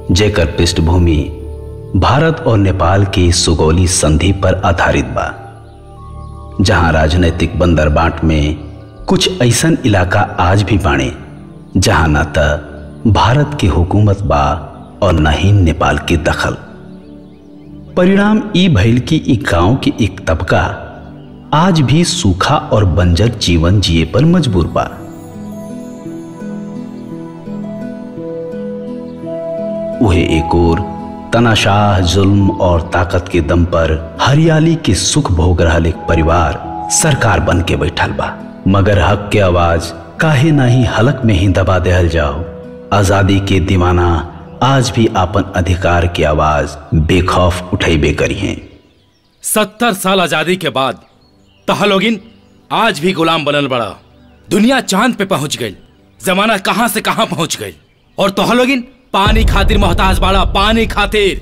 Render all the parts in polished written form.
जेकर पृष्ठभूमि भारत और नेपाल की सुगौली संधि पर आधारित बा, जहां राजनीतिक बंदरबाट में कुछ ऐसन इलाका आज भी बाणे जहां न त भारत की हुकूमत बा और न ही नेपाल की दखल। परिणाम ई भइल कि ई गांव की एक तबका आज भी सूखा और बंजर जीवन जिए पर मजबूर बा। वह एक और तनाशाह जुल्म और ताकत के दम पर हरियाली के सुख भोग रहल एक परिवार सरकार बन के बैठल बा, मगर हक के आवाज काहे नहीं हलक में ही दबा देहल जाओ। आजादी के दीवाना आज भी आपन अधिकार की आवाज बेखौफ उठेबे करी हैं। 70 साल आजादी के बाद तहलोगिन आज भी गुलाम बनल बड़ा। दुनिया चांद पे पहुंच गई, जमाना कहां से कहां पहुंच गई, और तहलोगिन पानी खातिर मोहताज बाड़ा। पानी खातिर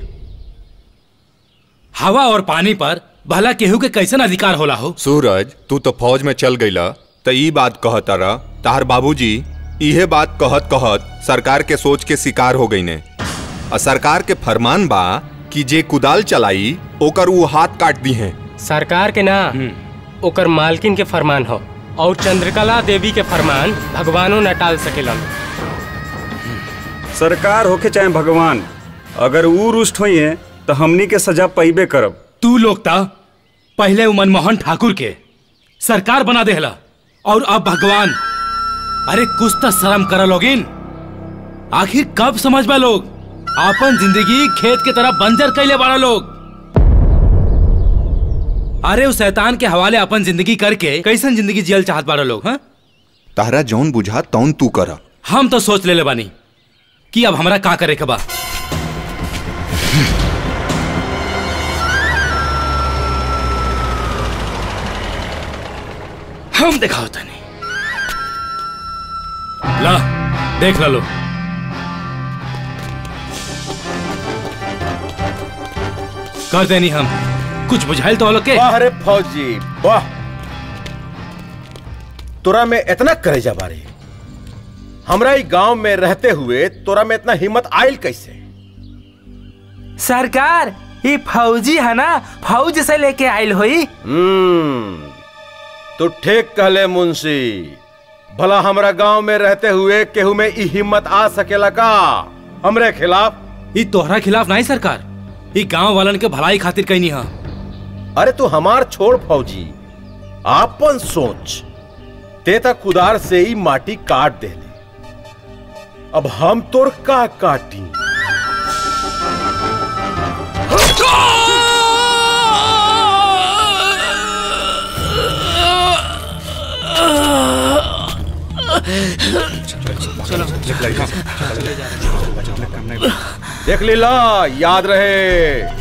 हवा और पानी पर भला केहू के कैसन अधिकार होला हो? सूरज, तू तो फौज में चल गईला त ई बात कहता रहा। तार बाबूजी इहे बात कहत कहत सरकार के सोच के शिकार हो गई ने। और सरकार के फरमान बा कि जे कुदाल चलाई ओकर वो हाथ काट दी हैं। सरकार के ना, ओकर मालकिन के फरमान हो, और चंद्रकला देवी के फरमान भगवानों न टाल सकेलन। सरकार होके चाहे भगवान, अगर ऊ रुष्ट हुई है तो हमनी के सजा पाइबे करब। तू लोग ता पहले मनमोहन ठाकुर के सरकार बना देहला और अब भगवान। अरे कुछ तो शर्म कर लोगिन। आखिर कब समझ बा लोग आपन जिंदगी खेत के तरह बंजर कैले बाड़ा लोग। अरे उस शैतान के हवाले अपन जिंदगी करके कैसन जिंदगी जियल चाहत बाड़ा लोग। हाँ, तारा जौन बुझा तौन तू करा। हम तो सोच ले बानी कि अब हमरा का करे के बा। हम दिखाओ तनी। ला देख ला लो। कर देनी हम कुछ बुझाइल तो लोग के। वाह रे फौजी वाह, तोरा में इतना करेजा बारे। हमरा ही गांव में रहते हुए तोरा में इतना हिम्मत आयल कैसे? सरकार ये फौजी है ना, फौज से लेके आयल हुई। तो ठीक कहले मुंशी। भला हमरा गांव में रहते हुए केहू में ई हिम्मत आ सकेला का हमरे खिलाफ? ई तोहरा खिलाफ नहीं सरकार, ई गांव वालन के भलाई खातिर कहनी है। अरे तू हमार छोड़ फौजी, आपन सोच। ते तक कुदार से ही माटी काट दे, अब हम तोर का काटी? देख लीला, याद रहे।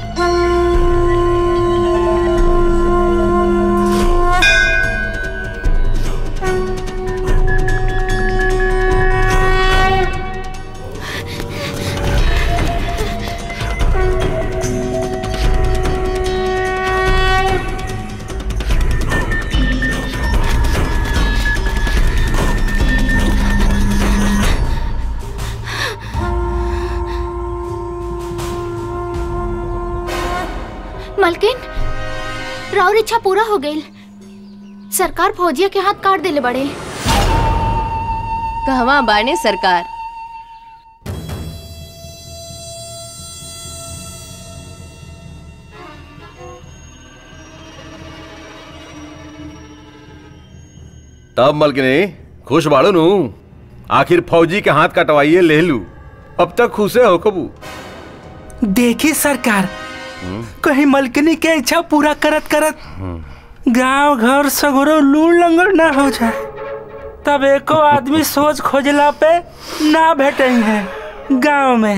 मलकिन, राउर इच्छा पूरा हो गई। सरकार फौजिया के हाथ काट देले बड़े। कहवा बाने सरकार? तब मलकिनी खुश बाड़ू नू? आखिर फौजी के हाथ कटवाइए ले लू। अब तक खुशे हो कबू? देखी सरकार, कहीं मलकिनी के इच्छा पूरा करत करत गांव घर सगरो लूल लंगड़ ना हो जाए, तब एको आदमी सोच खोजला पे ना भेटे है गांव में।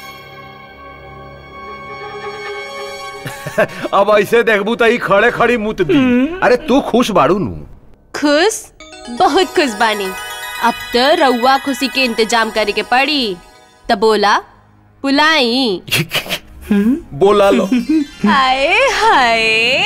अब ऐसे देखबू तो खड़े खड़ी मुत दी। अरे तू खुश बाड़ू नू? खुश, बहुत खुश बानी। अब तो रउआ खुशी के इंतजाम करे के पड़ी। तब बोला बुलाई। बोला लो। हाय हाय,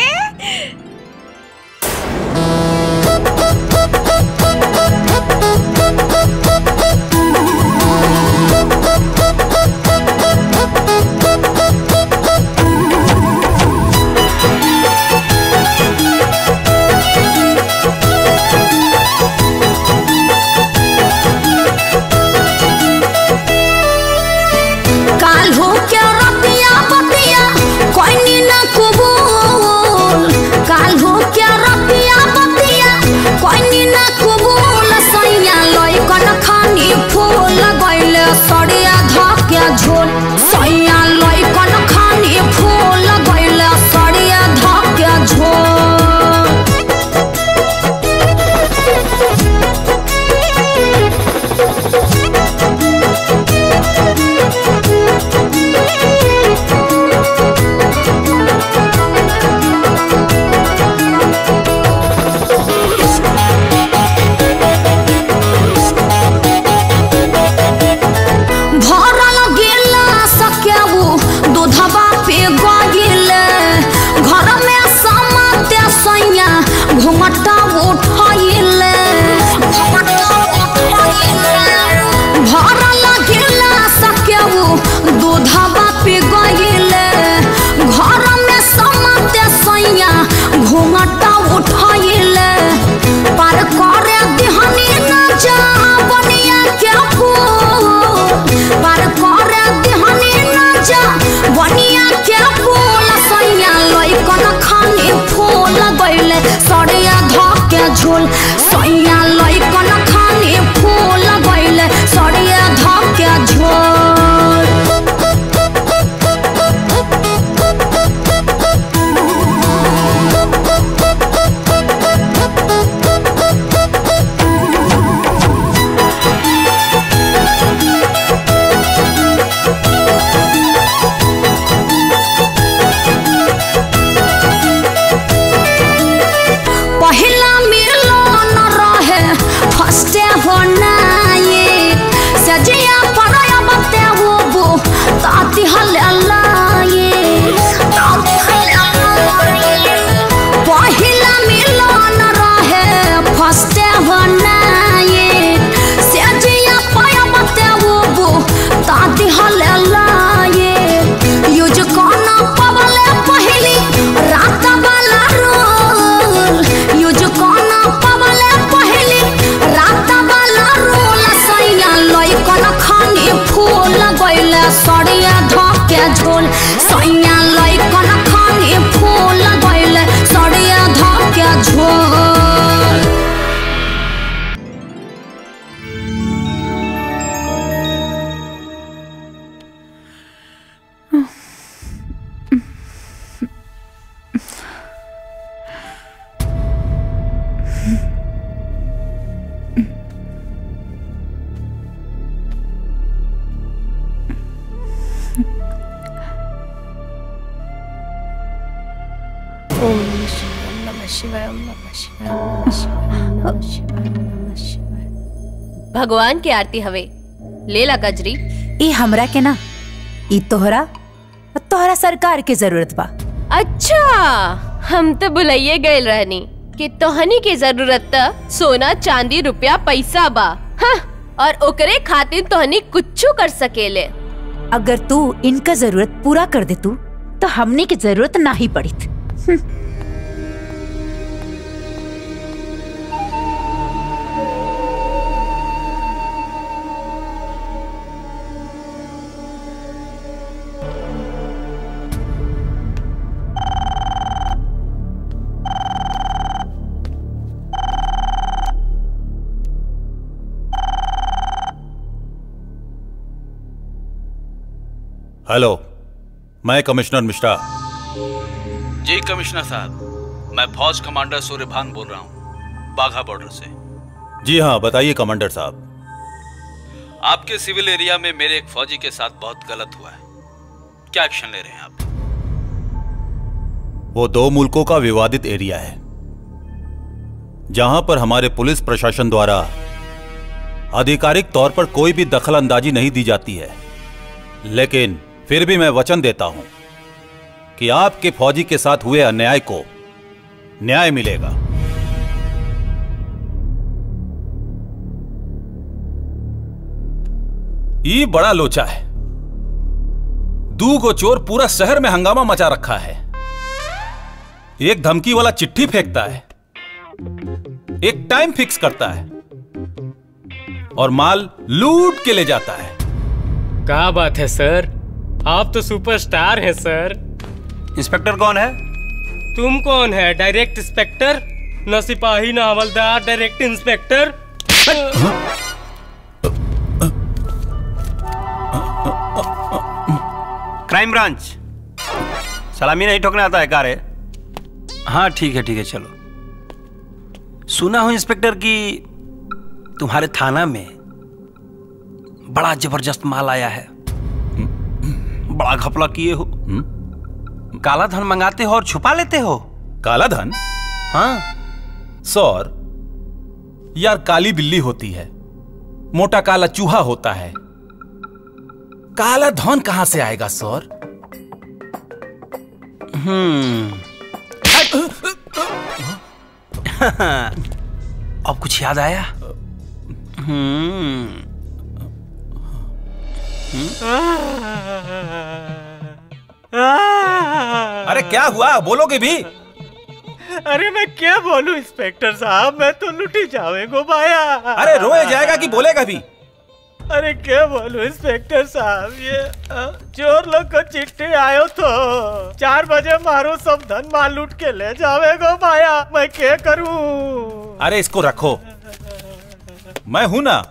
सड़िया धके झोल सैया लइकन खानी फूल गइले सड़िया धके झोल। भगवान की आरती हवे लेला गजरी। ई हमरा के ना ई तोहरा सरकार के जरूरत बा। अच्छा हम तो बुलाइए गए रहनी कि तोहनी की जरूरत त सोना चांदी रुपया पैसा बा। हाँ, और ओकरे खातिर तोहनी कुछू कर सकेले। अगर तू इनका जरूरत पूरा कर दे तू तो हमने की जरूरत ना ही पड़ी। हेलो, मैं कमिश्नर मिश्रा। जी कमिश्नर साहब, मैं फौज कमांडर सूर्यभान बोल रहा हूँ, बाघा बॉर्डर से। जी हाँ, बताइए कमांडर साहब। आपके सिविल एरिया में मेरे एक फौजी के साथ बहुत गलत हुआ है, क्या एक्शन ले रहे हैं आप? वो 2 मुल्कों का विवादित एरिया है जहां पर हमारे पुलिस प्रशासन द्वारा आधिकारिक तौर पर कोई भी दखल अंदाजी नहीं दी जाती है, लेकिन फिर भी मैं वचन देता हूं कि आपके फौजी के साथ हुए अन्याय को न्याय मिलेगा। ये बड़ा लोचा है, 2 गो चोर पूरा शहर में हंगामा मचा रखा है। एक धमकी वाला चिट्ठी फेंकता है, एक टाइम फिक्स करता है और माल लूट के ले जाता है। क्या बात है सर, आप तो सुपरस्टार हैं सर। इंस्पेक्टर कौन है? तुम कौन है? Direct inspector? न सिपाही न हवलदार, डायरेक्ट इंस्पेक्टर। Crime branch. सलामी नहीं ठोकना आता है का रे? हाँ ठीक है चलो। सुना हूं इंस्पेक्टर कि तुम्हारे थाना में बड़ा जबरदस्त माल आया है, बड़ा घपला किए हो। काला धन मंगाते हो और छुपा लेते हो। काला धन? हाँ सर, यार काली बिल्ली होती है, मोटा काला चूहा होता है, काला धन कहां से आएगा सर? अब कुछ याद आया? अरे क्या हुआ, बोलोगे भी? अरे मैं क्या बोलूं इंस्पेक्टर साहब, मैं तो लुटी जावेगो भाया। अरे रोए जाएगा कि बोलेगा भी? अरे क्या बोलूं इंस्पेक्टर साहब, ये चोर लोग को चिट्ठी आयो तो 4 बजे मारो सब धन माल लूट के ले जावेगो भाया, मैं क्या करूं? अरे इसको रखो, मैं हूं ना,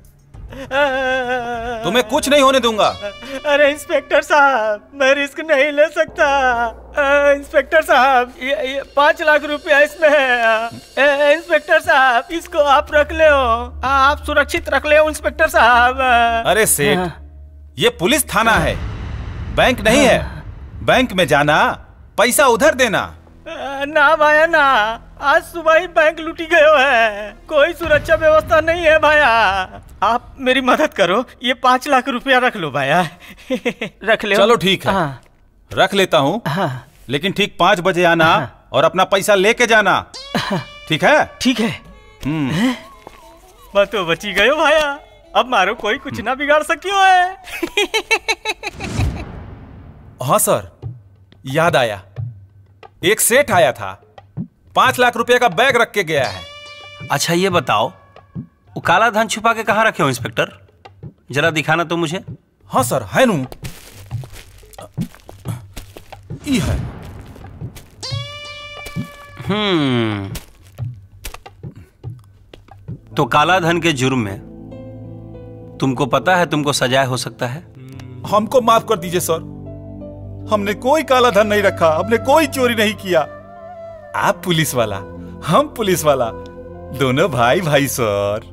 तुम्हें कुछ नहीं होने दूंगा। अरे इंस्पेक्टर साहब मैं रिस्क नहीं ले सकता। इंस्पेक्टर साहब ये 5 लाख रुपया इसमें है। इंस्पेक्टर साहब इसको आप रख ले हो, आप सुरक्षित रख ले हो इंस्पेक्टर साहब। अरे सेठ, ये पुलिस थाना है, बैंक नहीं है। बैंक में जाना, पैसा उधर देना। ना भाया ना, आज सुबह ही बैंक लूटी गयो है, कोई सुरक्षा व्यवस्था नहीं है भाया। आप मेरी मदद करो, ये 5 लाख रुपया रख लो भाया। रख ले। चलो ठीक है, रख लेता हूँ, लेकिन ठीक 5 बजे आना और अपना पैसा लेके जाना, ठीक है? ठीक है। मैं तो बची गयो भाया, अब मारो कोई कुछ ना बिगाड़ सकियो है। हाँ सर, याद आया, एक सेठ आया था, 5 लाख रुपए का बैग रख के गया है। अच्छा ये बताओ, वो काला धन छुपा के कहाँ रखे हो इंस्पेक्टर? जरा दिखाना तो मुझे। हाँ सर है नू। ई है। तो काला धन के जुर्म में तुमको पता है तुमको सजाए हो सकता है। हमको माफ कर दीजिए सर, हमने कोई काला धन नहीं रखा, हमने कोई चोरी नहीं किया। आप पुलिस वाला, हम पुलिस वाला, दोनों भाई भाई सर।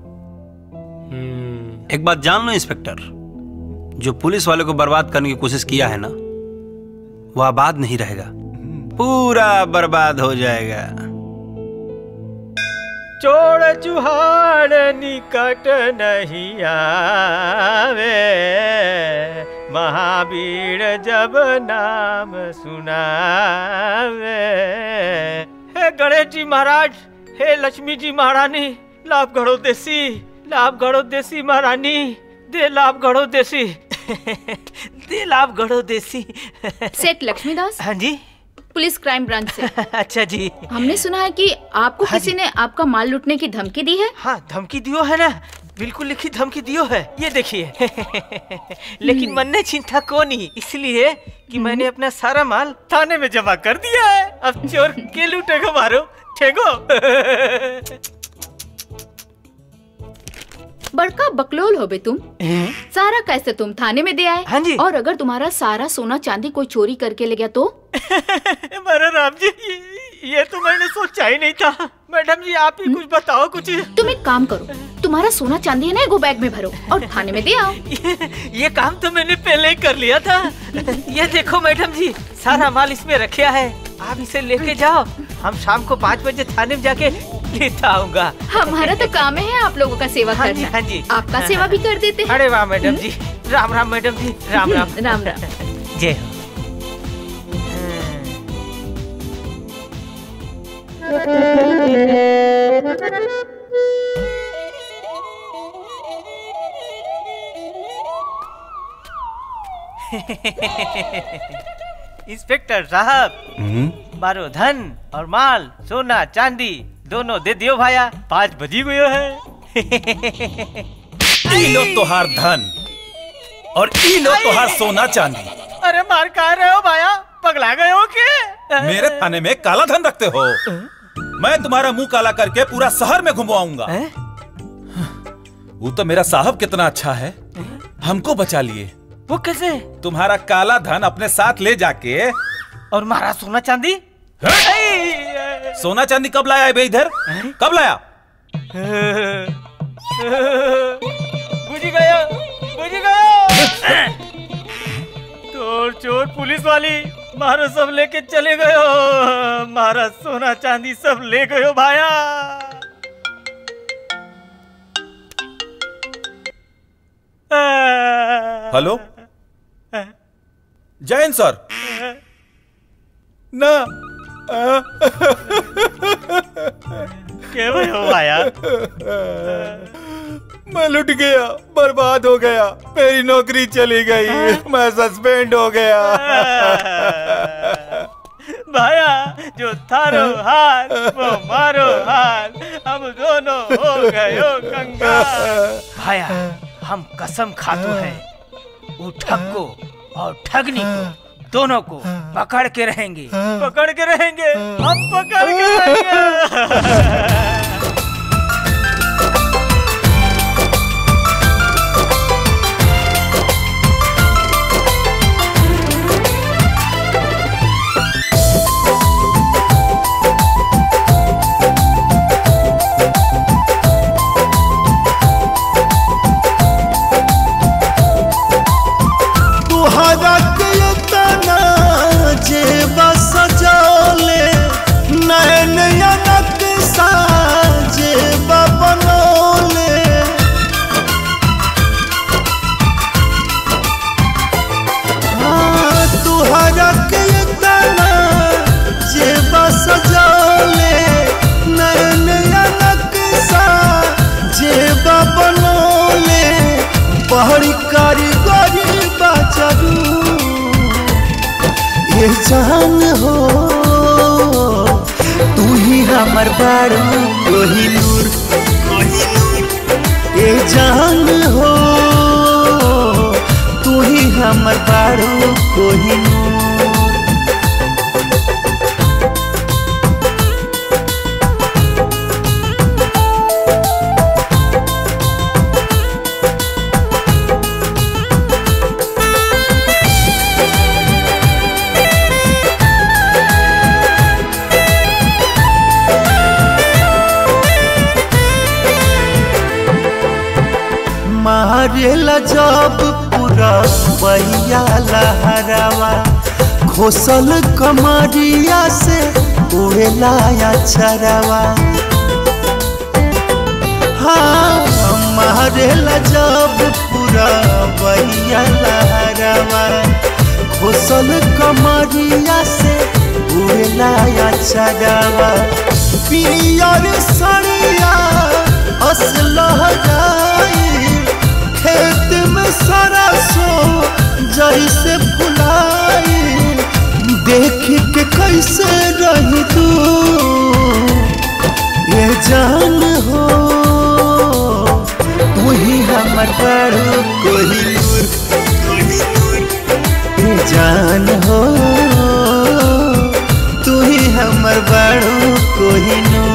एक बात जान लो इंस्पेक्टर, जो पुलिस वाले को बर्बाद करने की कोशिश किया है ना, वो आबाद नहीं रहेगा, पूरा बर्बाद हो जाएगा। चोर चुहाड़ निकट नहीं आवे, महावीर जब नाम सुनावे। हे गणेश जी महाराज, हे लक्ष्मी जी महारानी, लाभ गढ़ो देसी, लाभ गढ़ो देसी महारानी, दे लाभ गढ़ो देसी, दे लाभ गढ़ो देसी। सेठ लक्ष्मीदास। हाँ जी, पुलिस क्राइम ब्रांच से। अच्छा जी। हमने सुना है कि आपको किसी ने आपका माल लूटने की धमकी दी है। हाँ, धमकी दियो है ना, बिल्कुल लिखी धमकी दियो है, ये देखिए। लेकिन मन ने चिंता को नहीं, इसलिए कि मैंने अपना सारा माल थाने में जमा कर दिया है। अब चोर के लूटेगा मारो ठेगो। बड़का बकलोल हो बे तुम। सारा कैसे तुम थाने में दे आए? हाँ जी। और अगर तुम्हारा सारा सोना चांदी कोई चोरी करके ले गया तो? मेरे राम जी, ये तो मैंने सोचा ही नहीं था। मैडम जी आप ही कुछ बताओ कुछ। तुम एक काम करो, तुम्हारा सोना चांदी है ना, एगो बैग में भरो और थाने में दे आओ। ये काम तो मैंने पहले ही कर लिया था। ये देखो मैडम जी, सारा माल इसमें रखा है, आप इसे लेके जाओ, हम शाम को 5 बजे थाने में जाके लेता आऊंगा। हमारा तो काम है आप लोगों का सेवा हाँ करना। जी, हाँ जी। आपका सेवा भी कर देते हैं। अरे वाह मैडम जी, राम राम मैडम जी, राम राम। राम राम। जय हो। इंस्पेक्टर साहब, मारो धन और माल, सोना चांदी दोनों दे दियो भाया, 5 बजी गयो है। ई लो तोहार धन और ई लो तोहार सोना चांदी। अरे मार कहा रहे हो भाया, पगला गए हो के? मेरे थाने में काला धन रखते हो, मैं तुम्हारा मुंह काला करके पूरा शहर में घुमवाऊंगा। वो तो मेरा साहब कितना अच्छा है, हमको बचा लिए। वो कैसे? तुम्हारा काला धन अपने साथ ले जाके। और मारा सोना चांदी? सोना चांदी कब लाया है बे इधर? कब लाया? बुझ गया, बुझ गया। चोर चोर पुलिस वाली मारो सब लेके चले गयो, मारा सोना चांदी सब ले गयो भाया। हेलो जैन सर। ना क्या भयो भाया? मैं लुट गया, बर्बाद हो गया, मेरी नौकरी चली गई, मैं सस्पेंड हो गया। भाया जो थारो हाल वो मारो हाल, हम दोनों हो गयो कंगाल। भाया हम कसम खातो है, वो ठग को और ठगनी को दोनों को पकड़ के रहेंगे, पकड़ के रहेंगे, हम पकड़ के रहेंगे। बड़ी कारीगरी बाचरू ये जान हो, तू ही हमर बारू कोहिनूर, ये जान हो, तू ही हमर बाड़ू कोहिनूर। मारेला जब पूरा बहिया लहरावा, घोसल कमरिया से उड़ेला अक्षरवा। हाँ मारेला जब पूरा बहिया लहरावा, घोसल कमरिया से उड़ेला अक्षरवा। पियर सड़िया असलह जाई, खेत में सरसों जैसे फुलाई, देख के कैसे रही तू ये जान हो। तू ही हमर बाड़ू कोहिनूर, ये जान हो। तू ही हमर बाड़ू कोहिनूर।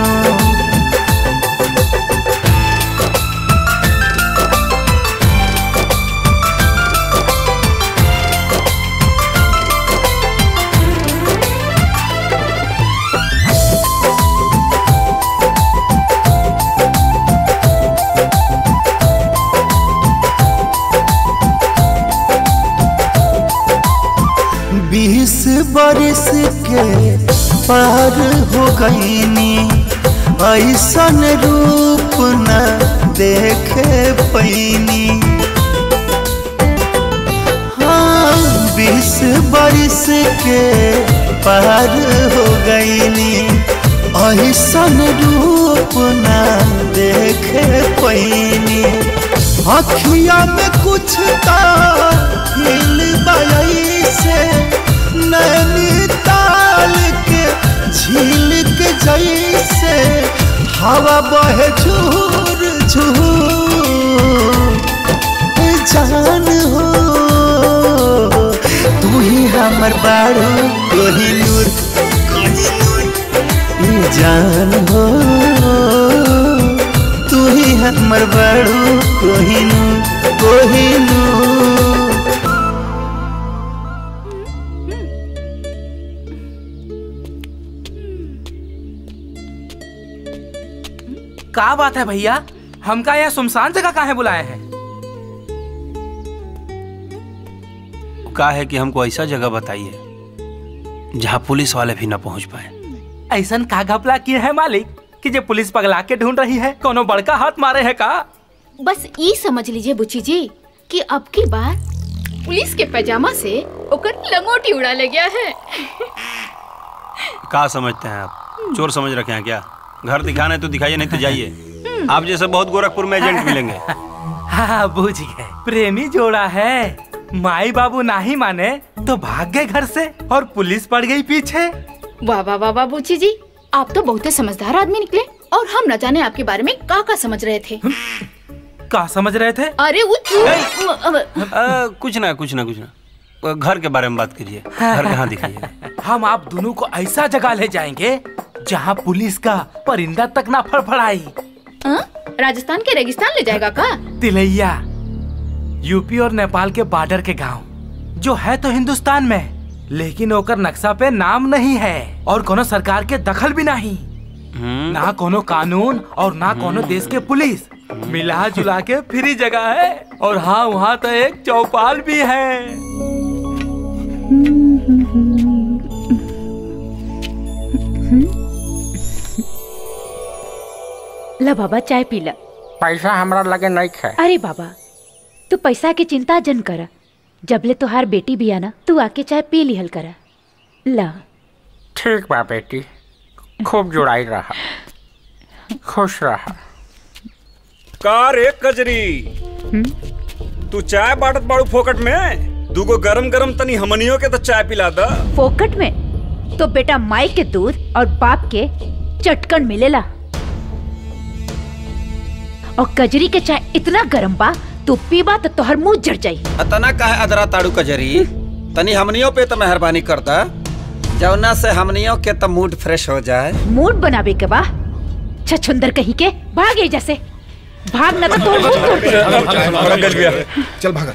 बरस के पार हो गईनी, ऐसन रूप न देखे पैनी। हाँ 20 बरस के पार हो गईनी, ऐसन रूप न देखे पैनी। अखिया में कुछ हिल बई से, नैनीताल के झील के जैसे हवा बहे झूर झूर। जान हो तू ही हमर बाड़ू कोहिनूर, जान हो तू ही हमर बाड़ू कोहिनूर कोहिनूर। क्या बात है भैया, हमका यहाँ सुनसान जगह काहे बुलाए हैं? क्या है कि हमको ऐसा जगह बताइए जहाँ पुलिस वाले भी न पहुँच पाए। ऐसा का घपला किए है मालिक कि जे पुलिस पगला के ढूंढ रही है? कोनो बड़का हाथ मारे है का? बस ये समझ लीजिए बुच्ची जी कि अब की बार पुलिस के पैजामा से ओकर लंगोटी उड़ा ले गया है। क्या समझते हैं आप? चोर समझ रखे हैं क्या? घर दिखाने तो दिखाइए, नहीं तो जाइए। आप जैसे बहुत गोरखपुर में एजेंट मिलेंगे। हाँ बुझ गए, प्रेमी जोड़ा है। माई बाबू नहीं माने तो भाग गए घर से और पुलिस पड़ गई पीछे। वाह वाह वाह वाह बुच्ची जी, आप तो बहुत समझदार आदमी निकले। और हम न जाने आपके बारे में क्या समझ रहे थे। क्या समझ रहे थे? अरे वो कुछ ना कुछ ना कुछ ना, घर के बारे में बात कीजिए। घर कहाँ दिखाइए? हम आप दोनों को ऐसा जगह ले जाएंगे जहाँ पुलिस का परिंदा तक ना फड़फड़ाई। राजस्थान के रेगिस्तान ले जाएगा का? तिलैया, यूपी और नेपाल के बॉर्डर के गांव, जो है तो हिंदुस्तान में, लेकिन ओकर नक्शा पे नाम नहीं है और कोनो सरकार के दखल भी नहीं। ना कोनो कानून और ना कोनो देश के पुलिस, मिला जुला के फ्री जगह है। और हाँ वहाँ तो एक चौपाल भी है। ला बाबा चाय पी ला। पैसा हमरा लगे नहीं है। अरे बाबा तू पैसा की चिंता जन कर, जबले तुहार बेटी भी आना तू आके चाय पी लिहल कर। ला ठीक बा बेटी, खूब जुड़ाई रहा, खुश रहा। का रे कजरी, तू चाय बाटत बाड़ू फोकट में? दूगो गरम गरम तनी हमनियों के तो चाय पिला दा। फोकट में तो बेटा माई के दूध और बाप के चटकन मिलेला। और कजरी के चाय इतना गरम बा तू पीबा तो तोहर मुंह जड़ जाई। अतना काहे अदरा ताड़ू कजरी, तनी हमनियों पे तो मेहरबानी करता, जौना से हमनियों के तो मूड फ्रेश हो जाए। मूड बनावे के बा छछुंदर कहीं के भागे जैसे भाग न तो तोड़ चल भागा।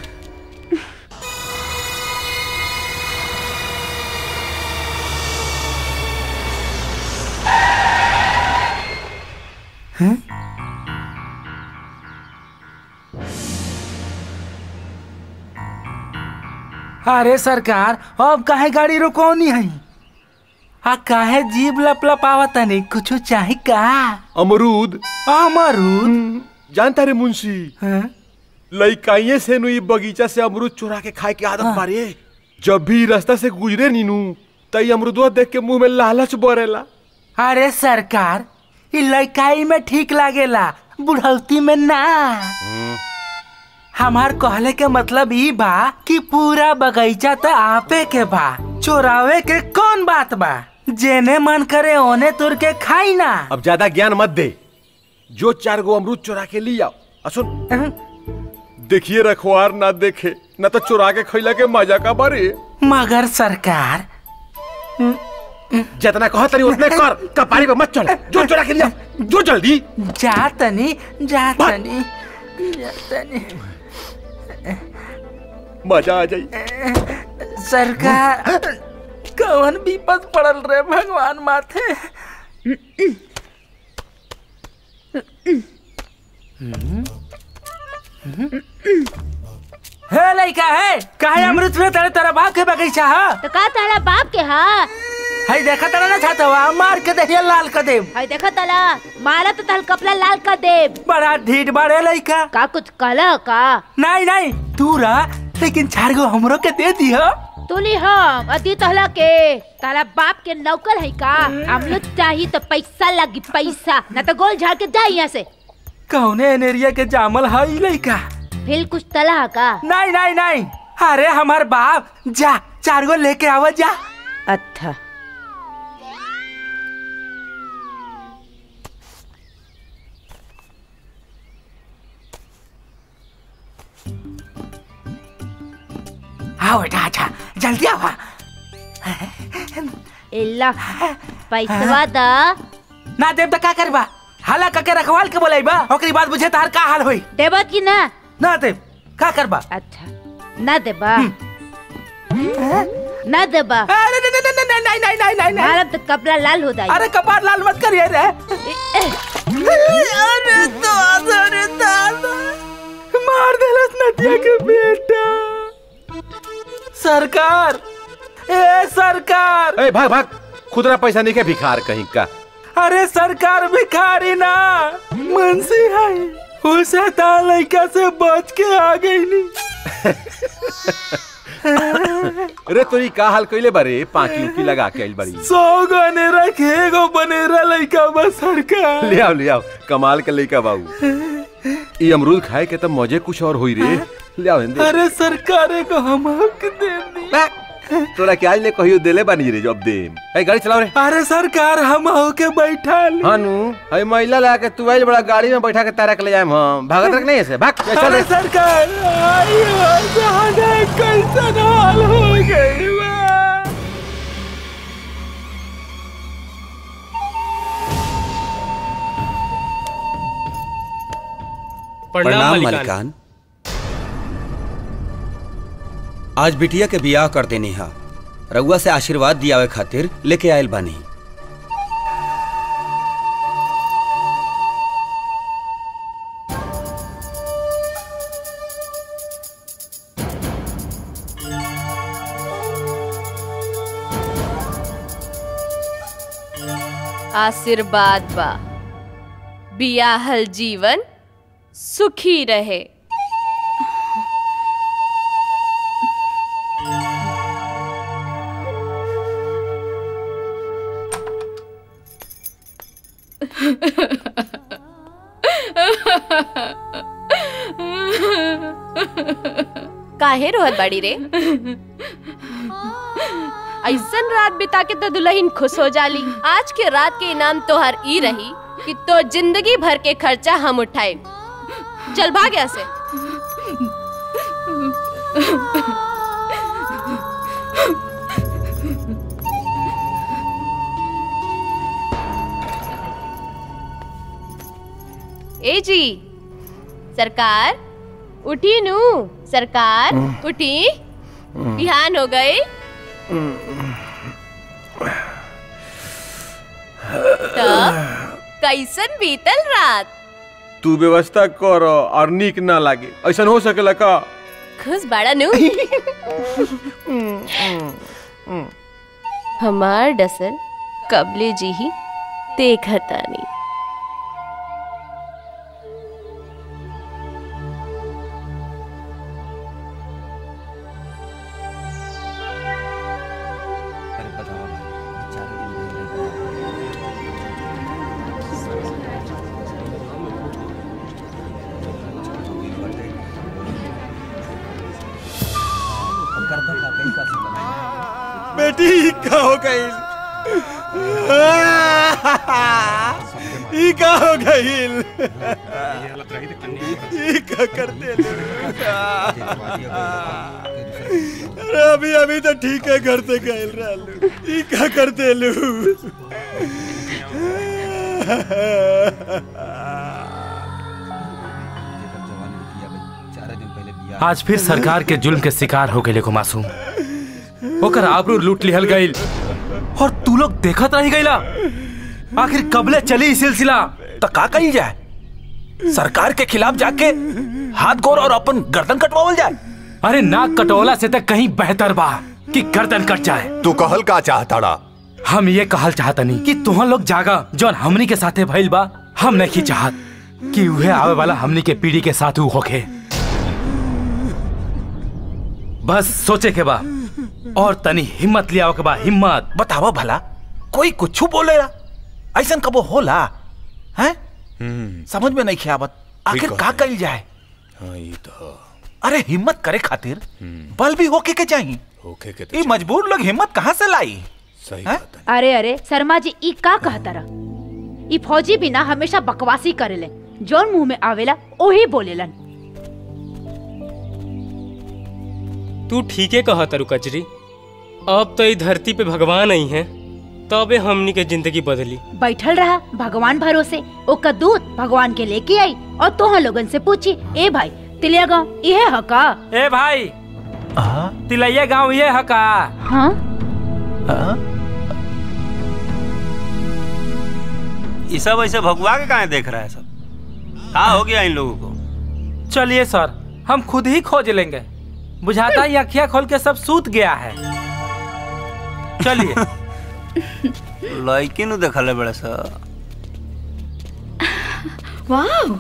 अरे सरकार अब काहे गाड़ी रोकौनी है? काहे जीभ लपलपावत नहीं? कुछ चाहे का? अमरूद। अमरूद जानता रे मुंशी, लइकाइये से नु ई बगीचा से अमरूद चुरा के खाए के आदत मारे। जब भी रास्ता से गुजरे नीनू तई अमरूदवा देख के मुंह में लालच बरेला। अरे सरकार ई लइकाई में ठीक लागेला, बुढ़ौती में ना। हमार कहले के मतलब ई बा कि पूरा बगीचा तो आपे के बा, चोरावे के कौन बात बा? जेने मन करे ओने तुर के खाई ना। अब ज्यादा ज्ञान मत दे, जो 4 गो अमरूद चुरा के ली आओ। सुन, देखिए रखवार ना देखे ना तो चुरा के खैला के मजा का बारे। मगर सरकार जितना कहा तनी उतने कर, कपारी पे मत चल। जो चुरा के लिया, जो जल्दी जा तनी। मजा आ जाई। सरकार कौन विपद पड़ल रे भगवान माथे। हे लइका है काहे अमृत में तेरा बाप के बगीचा है? तो का ताला बाप के हा? हई देखा ताला ना छातवा मार के दहिया लाल कर दे। हई देखा ताला मारा तो तल कपड़ा लाल कर दे। बड़ा ढीठ बाड़े लइका। का कुछ कहला का? नहीं तू रहा, लेकिन 4 गो हमरो के दे दी हो। तू ली हम अदी तहला के तारा बाप के नौकर है का? अमृत चाहिए तो पैसा लगी पैसा, न तो गोल झाड़ के जा यहाँ से। कौने एनेरिया के जामल हई लइका? फिर कुछ तला का? नहीं। अरे हमार बाप जा 4 गो लेके आवा जा। अच्छा आओ अच्छा जल्दी आवा। इल्ला पैसा दा ना देब तो का करबा? हाला कके रखवाल के बोलाइबा, ओकरी बाद बुझे तार का हाल होई। देबा की ना? ना देब का करबा? अच्छा ना देबा ना देबा। नहीं मारब तो कपड़ा लाल हो जाए। अरे कपार लाल मत करिए रे। अरे दादा मार देलस नदिया के बेटा। सरकार सरकार भाग खुदरा पैसा नहीं के भिखार कहीं का। अरे सरकार भिखारी ना मुंशी है, उसे लड़का से बच के आ गई नी। अरे तोरी का हाल कइले बारे? 5 लुकी लगा के आइल बड़ी। 100 गनेरा खेगो बनेरा लइका बा सरकार। ले आओ कमाल के लइका बाबू। ये अमरूद खाए के तो मजे कुछ और होई रे। ले आओ हिंदे। अरे सरकारे को हम हक दे दी। तोरा क्या आज ने कहियो देले बानी रे जब दे। ए गाड़ी चलाओ रे। अरे सरकार हम होके बैठल। हानू हई महिला ला के तू आइल बड़ा गाड़ी में बैठा के तारा के ले जाएम हम। भागत रख नहीं ऐसे भाग चल। अरे सरकार आई जाने कैसन हाल हो गई बा। प्रणाम मलिकान। आज बिटिया के बियाह कर देनी हा, रउआ से आशीर्वाद दियावे खातिर लेके आयल बानी। आशीर्वाद बा, बियाहल जीवन सुखी रहे। काहे रोहत बाड़ी रे? ऐसन रात बिता के तो दुल्हन खुश हो जाली। आज के रात के इनाम तोहर ई रही कि तो जिंदगी भर के खर्चा हम उठाए। चल भाग यहाँ से। ए जी, सरकार उठी नू, सरकार उठी, बिहान हो गई। कैसन बीतल रात? तू व्यवस्था कर और नीक ना लागे, ऐसा हो सकेला का? खुश बड़ा नू। हमार डसल कबले जी ही देखा तानी। बेटी का हो गई, ई का हो गई, ई का करते अरे अभी तो ठीक है, घर से गए रहलू, ई का करते लू। आज फिर सरकार के जुल्म के शिकार हो गए को मासूम, ओकर आबरू लूट लिहल गईल और तू लोग देखत रह गईला। आखिर कबले चली सिलसिला? तो का कही जाए? सरकार के खिलाफ जाके हाथ गोर और अपन गर्दन कटवावल जाए? अरे नाक कटोला से तक कहीं बेहतर बा कि गर्दन कट जाए। तू कहल का चाहता? हम ये कहल चाहता नहीं कि तुम लोग जागा जौन हमनी के साथे भइल बा। हम नहीं चाहत कि उहे आवे वाला हमनी के पीढ़ी के साथ होके। बस सोचे के बा और तनी हिम्मत लिया के बा। हिम्मत बतावा भला, कोई कुछ बोलेला ऐसा कबो होला है? समझ में नहीं खियावत आखिर का कइल जाए। अरे हिम्मत करे खातिर बल भी होके के चाहिए। ये मजबूर लोग हिम्मत कहाँ से लाई? सही अरे अरे शर्मा जी, ई का कहता रहा? ई फौजी भी ना हमेशा बकवासी करेले, जौन मुंह में आवेला ओही बोलेलन। तू ठीके कहा तारू कचरी। अब तो ई धरती पे भगवान आई हैं, तबे हमनी के जिंदगी बदली। बैठल रहा भगवान भरोसे, ओकर दूध भगवान के लेके आई और तोह लोगन से पूछी, ए भाई तिलिया गाँव ये है का? ए भाई तिलैया गाँव ये है का? हाँ? ये सब ऐसे भगवा के कहाँ देख रहा है? सब हाँ हो गया इन लोगों को। चलिए सर, हम खुद ही खोज लेंगे। बुझाता है अखियाँ खोल के सब सूत गया है। चलिए। लड़की नु देखले बड़े सा। वाह,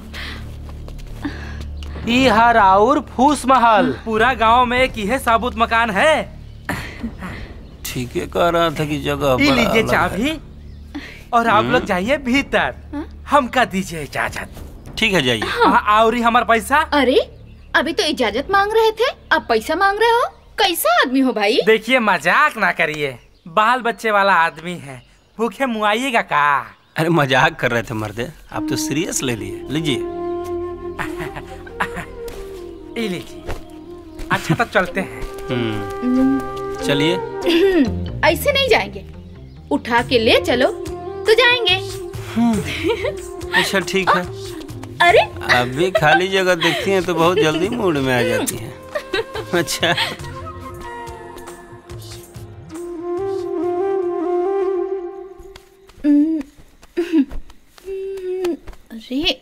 ई हराउर फूस महल। पूरा गांव में एक ही साबुत मकान है। ठीक है, कह रहा था कि जगह ई लीजिए चाबी और आप लोग जाइए भीतर। हमका दीजिए इजाजत। ठीक है, जाइए। और हमारा पैसा? अरे अभी तो इजाजत मांग रहे थे, अब पैसा मांग रहे हो? कैसा आदमी हो भाई? देखिए मजाक ना करिए, बाल बच्चे वाला आदमी है, भूखे मुआइएगा का? अरे मजाक कर रहे थे मर्दे, आप तो सीरियस ले लिए। लीजिए। लीजिए। अच्छा तब चलते हैं। चलिए। ऐसे नहीं जाएंगे, उठा के ले चलो तो जाएंगे। अच्छा ठीक है। अरे अभी खाली जगह देखती हैं तो बहुत जल्दी मूड में आ जाती हैं। अच्छा अरे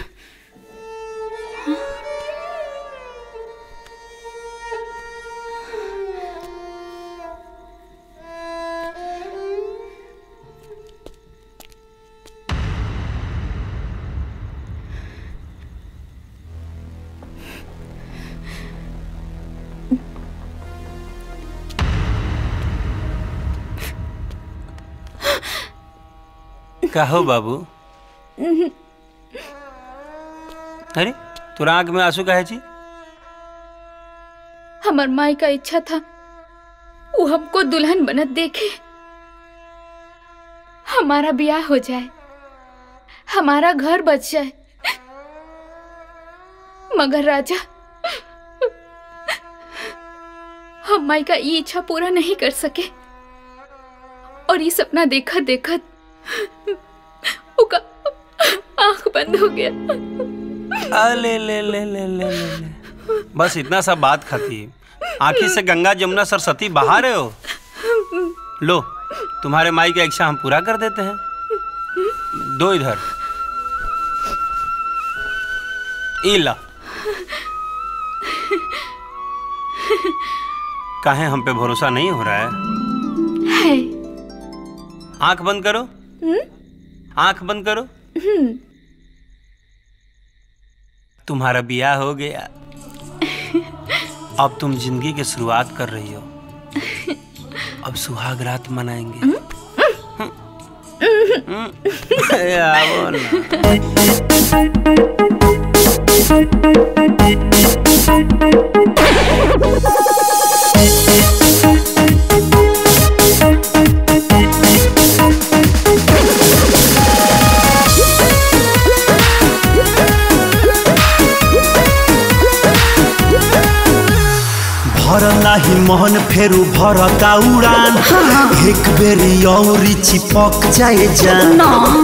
कहो बाबू। अरे तोरा आंख में आंसू काहे छी? हमार माई का इच्छा था वो हमको दुल्हन बनत देखे, हमारा ब्याह हो जाए, हमारा घर बच जाए। मगर राजा हम माई का ये इच्छा पूरा नहीं कर सके और ये सपना देखत देखत उसका आंख बंद हो गया। ले ले ले ले ले ले बस इतना सा बात खाती आंखी से गंगा जमुना सरस्वती बहा रहे हो। लो तुम्हारे माई की इच्छा हम पूरा कर देते हैं। दो इधर इला काहे हम पे भरोसा नहीं हो रहा है? आंख बंद करो। आंख बंद करो। तुम्हारा ब्याह हो गया। अब तुम जिंदगी की शुरुआत कर रही हो। अब सुहाग रात मनाएंगे। आओ भरलाही मोहन फेरू भरता उड़ान। एक बेरी और चिपक जाए जान।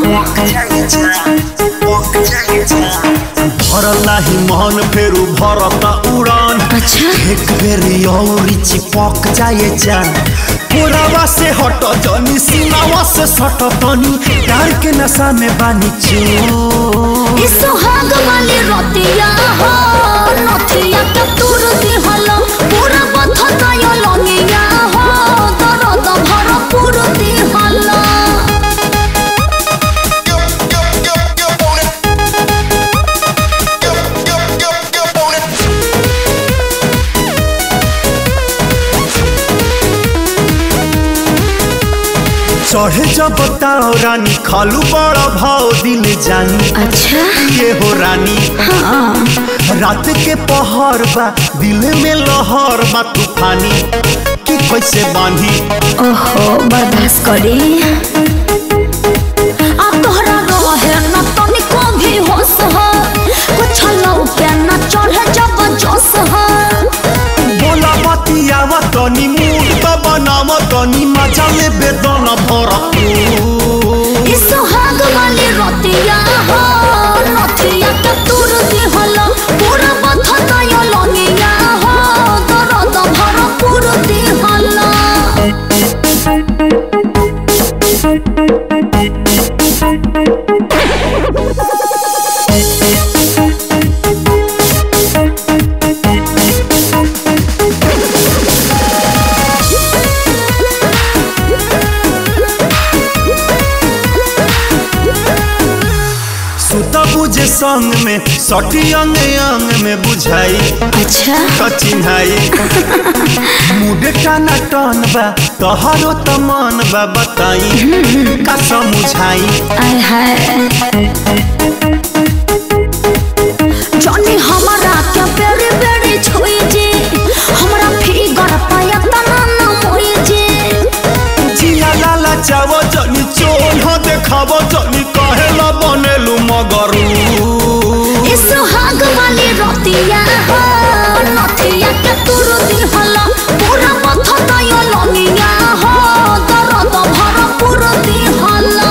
भरलाही मोहन फेरू भरता उड़ान। एक बेरी और चिपक जाए जान। पुरावा से हट जनी सीनावा से सट तनी प्यार के नशा में बानी चो। सुहाग वाली रतिया हो नथिया के तुर दिहलो पूरा बथता यो लंगिया हो दर्द भरपूर दिहलो। चढ़े जब ताओ रानी खालू बड़ा भाव दिल जानी। अच्छा ये हो रानी। हाँ। रात के पहर बा दिल में लहर बा तूफानी कि कैसे बांधी। ओहो बर्दाश्त करी। अब तोहरा रहे न तनिको भी होश हो कुछ लौके न चढ़े जब जोश हो। बोला बतियावा तनी मूड तो बनावा तनी मजा ले बेदन भरपूर। सुहाग वाली रतिया हो नथिया के तुर दिहलो पूरा बथता यो लंगिया हो दर्द भरपूर दिहलो। बुझे संग में सटी अंग अंग में बुझाई। अच्छा तो चिन्हाई। मुडे टाना टन बा तोहरो त मन बा बताई का समझाई। आय हाय जनी हमारा क्या बेरी बेरी छुई जे हमरा फिगर पाया तना न होई जे। जिया लाला चावो जनी चोल हो देखावो जनी कहेला बनेलु मगरू। सुहाग वाली रतिया हो नथिया के तुर दिहलो पूरा बथता यो लंगिया हो दर्द भरपूर दिहलो।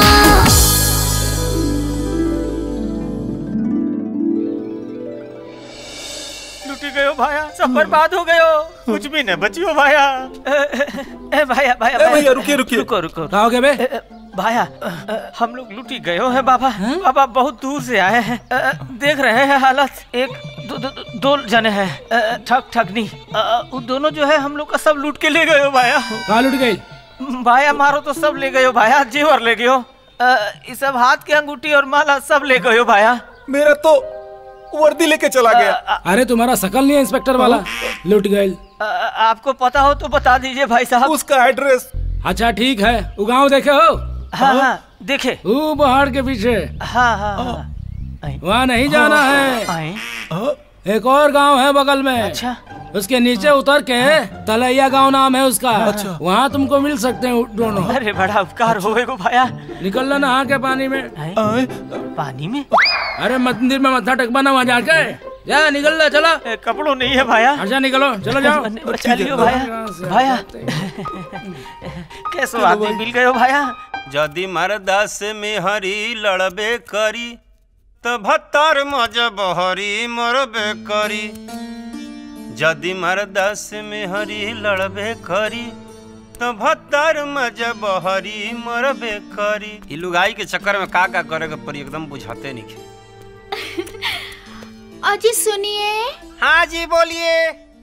लुटी गयो भाया सब बर्बाद हो गयो कुछ भी न बचियो भाया। ए भाया भाया भैया रुकिए रुकिए। रुको रुको। कहाँ हो गए बे? भाया हम लोग लुटी गए हैं बाबा। बाबा बहुत दूर से आए हैं। देख रहे हैं हालत। एक दो जने हैं ठग ठगनी। वो दोनों जो है हम लोग का सब लूट के ले गए हो भाया। कहाँ लूट गई? भाया मारो तो सब ले गए हो भाया। जेवर ले गए हो ये सब हाथ की अंगूठी और माला सब ले गए हो भाया। मेरा तो वर्दी लेके चला गया। अरे तुम्हारा शकल नहीं है इंस्पेक्टर वाला। लूट गए। आपको पता हो तो बता दीजिए भाई साहब। उसका एड्रेस। अच्छा ठीक है वो गाँव देखे हो? हाँ हाँ देखे। वो पहाड़ के पीछे। हाँ हाँ वहाँ नहीं जाना है। एक और गांव है बगल में। अच्छा। उसके नीचे उतर के तलैया गांव नाम है उसका। अच्छा। वहाँ तुमको मिल सकते हैं दोनों। अरे बड़ा उपकार होएगा भाया। निकल लेना नहा के पानी में। पानी में? अरे मंदिर में मत्था टेकवाना वहाँ जाके। जा निकल ला चला। कपड़ों नहीं है भाया। अच्छा निकलो चलो जाओ। बचा लियो भाया। भाया कैसे आदमी मिल गए हो भाया। जदि मरदा से मेहरी लड़बे करी तो भत्तर मजा बहरी मरबे करी। जदि मरदा से मेहरी लड़बे करी तो भत्तर मजा बहरी मरबे करी। ई लुगाई के चक्कर में का करेगा पर एकदम बुझाते नहीं। अजी सुनिए। हाँ जी बोलिए।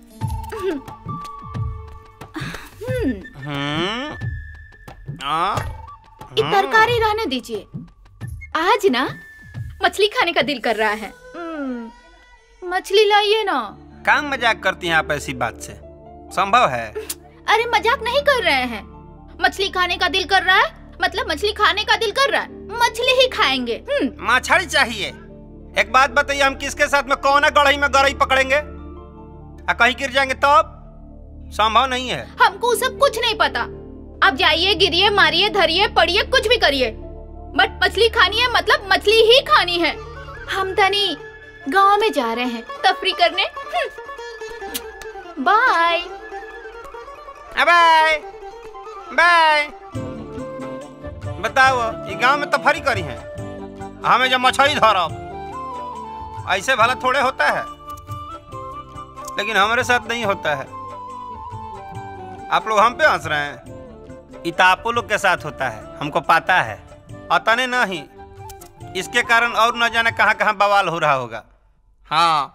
तरकारी रहने दीजिए, आज ना मछली खाने का दिल कर रहा है। मछली लाइए ना। काम मजाक करती हैं आप ऐसी बात से, संभव है? अरे मजाक नहीं कर रहे हैं, मछली खाने का दिल कर रहा है मतलब मछली खाने का दिल कर रहा है, मछली ही खाएंगे। मछली चाहिए। एक बात बताइए, हम किसके साथ में कौन है गड़ई में गड़ई पकड़ेंगे? कहीं गिर जाएंगे तब? संभव नहीं है। हमको सब कुछ नहीं पता। अब जाइए, गिरिए, मारिए, धरिए, पड़िए, कुछ भी करिए, बट मछली खानी है मतलब मछली ही खानी है। हम तनी गांव में जा रहे हैं तफरी करने। Bye bye bye. बताओ ये गांव में तफरी करी है, हमें जब मछली धरब ऐसे भला थोड़े होता है, लेकिन हमारे साथ नहीं होता है। आप लोग हम पे हंस रहे हैं, इतापो लोग के साथ होता है, हमको पता है। अतने नहीं, इसके कारण और न जाने कहां कहां बवाल हो रहा होगा। हाँ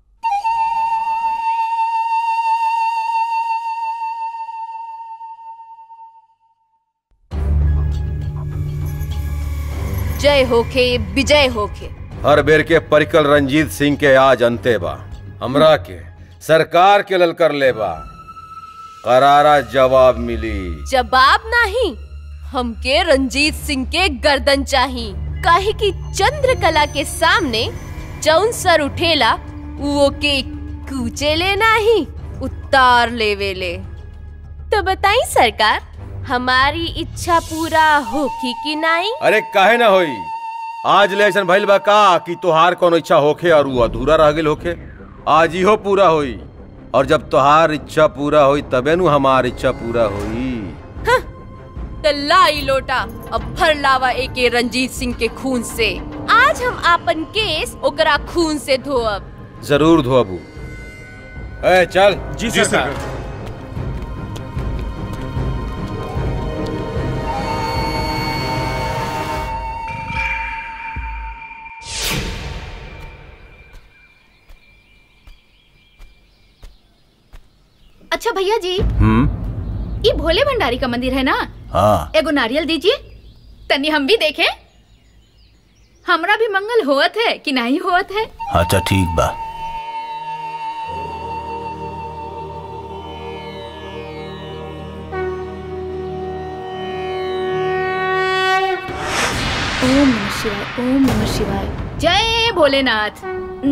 जय होखे विजय होखे। हर बेर के परिकल रंजीत सिंह के आज अंते बा, हमरा के सरकार के ललकर लेबा, करारा जवाब मिली। जवाब नहीं, हमके रंजीत सिंह के गर्दन चाहिए, काहे कि चंद्रकला के सामने जौन सर उठेला वो के कूचे ले नहीं उतार लेवेले। तो बताई सरकार, हमारी इच्छा पूरा होखी कि नहीं? अरे काहे ना होई, आज इलेक्शन भइल बा का कि तोहार कोनो इच्छा होखे और वो अधूरा रह गेल होखे, आज ही हो पूरा होई। और जब तोहार इच्छा पूरा होई तबे नु हमार इच्छा पूरा होई। तो लाई लोटा अब भर लावा एके रंजीत सिंह के खून से। आज हम आपन केस ओकरा खून से धोअब। जरूर धोअबू। ए चल। जी सरकार। अच्छा भैया जी, ये भोले भंडारी का मंदिर है ना? हाँ। एगो नारियल दीजिए, तनी हम भी देखें, हमरा भी मंगल होत है कि नहीं होत है। अच्छा ठीक बा। ओम नमः शिवाय, ओम नमः शिवाय, जय भोलेनाथ।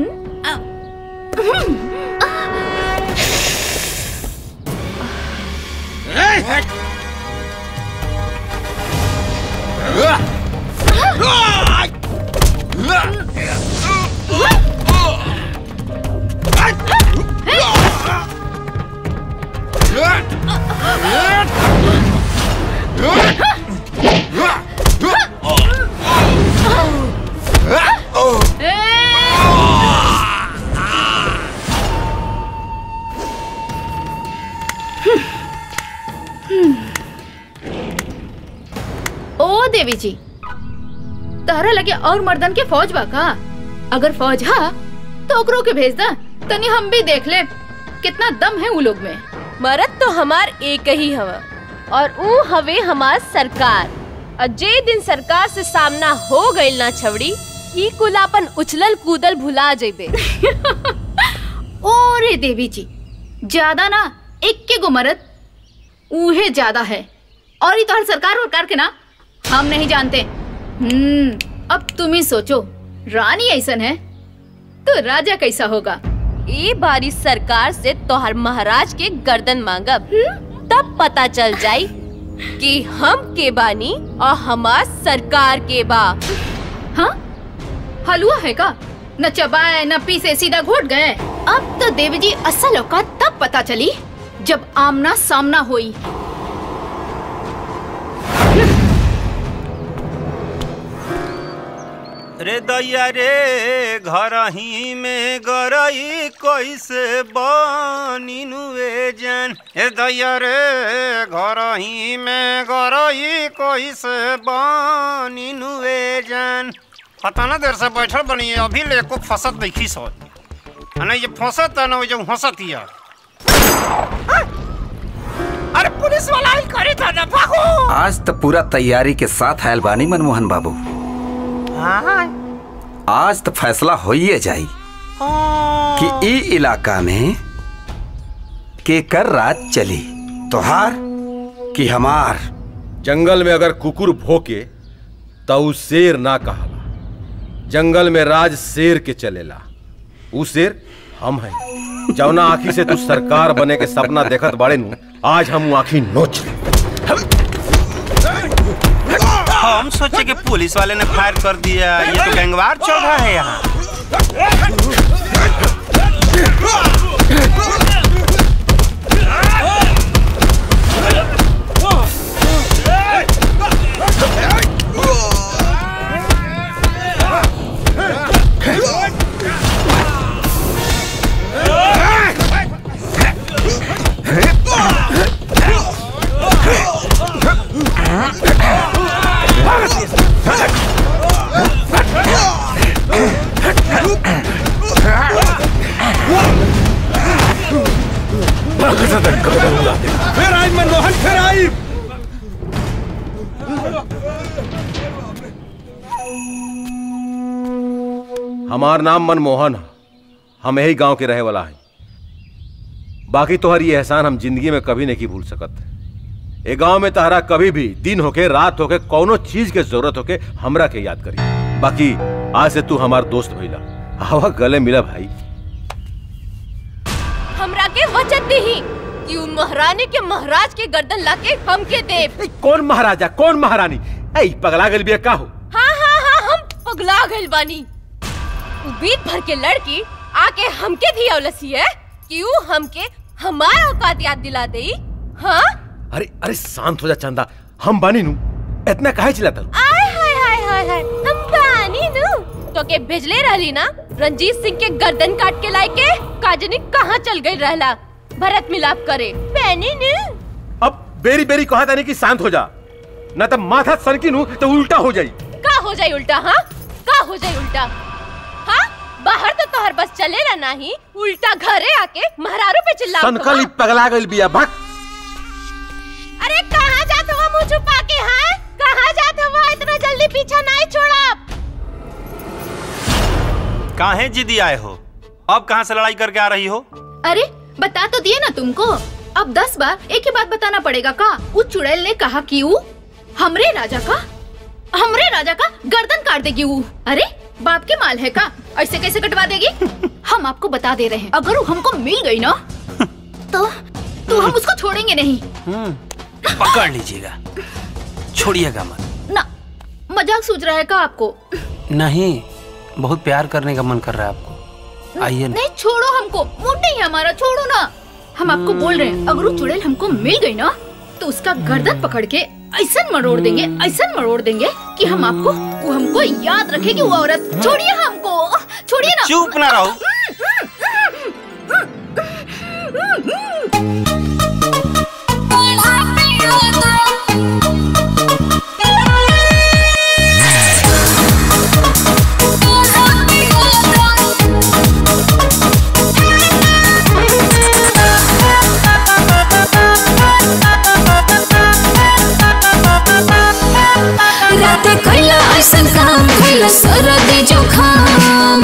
ओ देवी जी, तारा लगे और मर्दन के फौज बा का? अगर फौज हा तो ओकरो के भेज दा, तनी हम भी देख ले कितना दम है उ लोग में। मरद तो हमार एक ही हवा और ऊ हवे हमार सरकार। और जे दिन सरकार से सामना हो गइल ना छवड़ी, ई कुलापन उछलल कूदल भुला जेबे। ओ रे देवी जी, ज्यादा ना इक्के गो मरद उहे ज्यादा है, और तो हर सरकार के ना हम नहीं जानते। अब तुम ही सोचो, रानी ऐसन है तो राजा कैसा होगा? ए बारी सरकार से तोहर महाराज के गर्दन मांगब, तब पता चल जाई कि हम के बानी और हमार सरकार के बा। हाँ? हलवा है का? न चबाए न पीसे, सीधा घुट गए। अब तो देवी जी असल औकात तब पता चली जब आमना सामना हुई। रे दैया रे घर ही में गरई कैसे बनी नुए जान। ए दैया रे घर ही में गरई कैसे बनी नुए जान। पता ना देर से बैठल बनी अभी ले को फसत नहीं खीस हो ना, ये फसत है ना जो हंसत ही। अरे पुलिस वाला ही करे था ना, भागो। आज तो पूरा तैयारी के साथ आयल बानी मनमोहन बाबू। आज तो फैसला हो ही जाई कि ई इलाका में केकर रात चली, तोहार कि हमार। जंगल में अगर कुकुर भोके तो उ शेर ना कहला। जंगल में राज शेर के चलेला। उ शेर हम हैं। जौना आँखी से तू सरकार बने के सपना देखत बाड़े नु, आज हम आँखी नोच ले। हम सोचे कि पुलिस वाले ने फायर कर दिया, ये तो गैंगवार चल रहा है यहाँ। फिर आई मनमोहन, फिर आई। हमार नाम मनमोहन है। हम यही गांव के रहे वाला है। बाकी तोहर ये एहसान हम जिंदगी में कभी नहीं भूल सकत। ए गांव में तहरा कभी भी दिन होके रात होके कौनो चीज के जरूरत होके हमरा के याद करी। बाकी आज से तू हमार दोस्त भइला। हवा गले मिला भाई। हमरा के वचन दही कि उ महारानी के महाराज के गर्दन लाके हमके देव। कौन महाराजा कौन महारानी? ऐ पगला गल बिया का हो? हाँ हम पगला गइल बानी। उ बीत भर के लड़की आके हमके धियावलसी है कि उ हमके हमारा औकात याद दिला देई। हाँ अरे शांत हो जा चंदा, हम बानी नु। इतना काहे चिल्लाता? आय हाय हम बानी नु। तो के भेजले रहली ना रंजीत सिंह के गर्दन काट के लाए के काजनी कहाँ चल गई रहला भरत मिलाप करे पैनी नु। अब बेरी बेरी कहा था नहीं कि शांत हो जा, ना तो माथा सनकी नु तो उल्टा हो जाई। का हो जाई उल्टा? हाँ का हो जाई उल्टा? हाँ बाहर तो तोहर बस चलेला नहीं, उल्टा घरे आके महारारू पे चिल्ला। सनकली पगला गइल बिया भाग। अरे कहाँ जात हुआ मुँह छुपा के? हाँ कहाँ जात हुआ? इतना जल्दी पीछा नहीं छोड़ा। काहे जिद्दी आए हो? अब कहाँ से लड़ाई करके आ रही हो? अरे बता तो दिए ना तुमको, अब 10 बार एक ही बात बताना पड़ेगा का? उस चुड़ैल ने कहा कि वो हमरे राजा का गर्दन काट देगी। वो अरे बाप के माल है का? ऐसे कैसे कटवा देगी? हम आपको बता दे रहे हैं, अगर वो हमको मिल गई ना तो हम उसको छोड़ेंगे नहीं। पकड़ लीजिएगा, छोड़िएगा मत। ना मजाक सूझ रहा है का आपको? नहीं, बहुत प्यार करने का मन कर रहा है आपको। आइए नहीं छोड़ो हमको, मूड नहीं है हमारा, छोड़ो ना। हम आपको बोल रहे हैं, अगर वो चुड़ैल हमको मिल गई ना तो उसका गर्दन पकड़ के ऐसा मरोड़ देंगे कि हम आपको वो हमको याद रखेगी वो औरत। छोड़िए हमको, छोड़िए ना। चुप ना रहो। राते कैला ऐसन काम कैला सरदी जोखाम।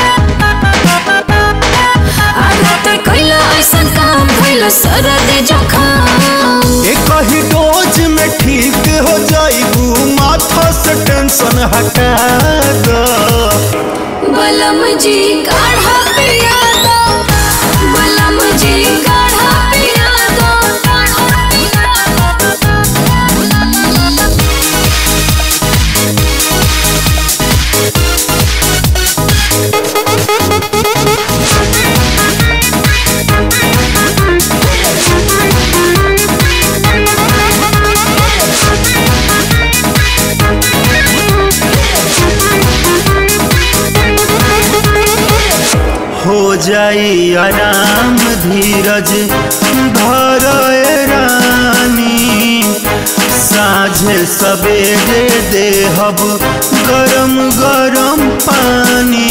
राते कैला ऐसन काम कैला सरदी जोखाम। एक ही डोज में ठीक हो जाइबू, माथा से टेंशन हटा दो। बलम जी गाढ़ा पिया दो, बलम जी गाढ़ा पिया दो। जाई आराम धीरज धर रानी, साझे सवेरे देहब गरम गरम पानी।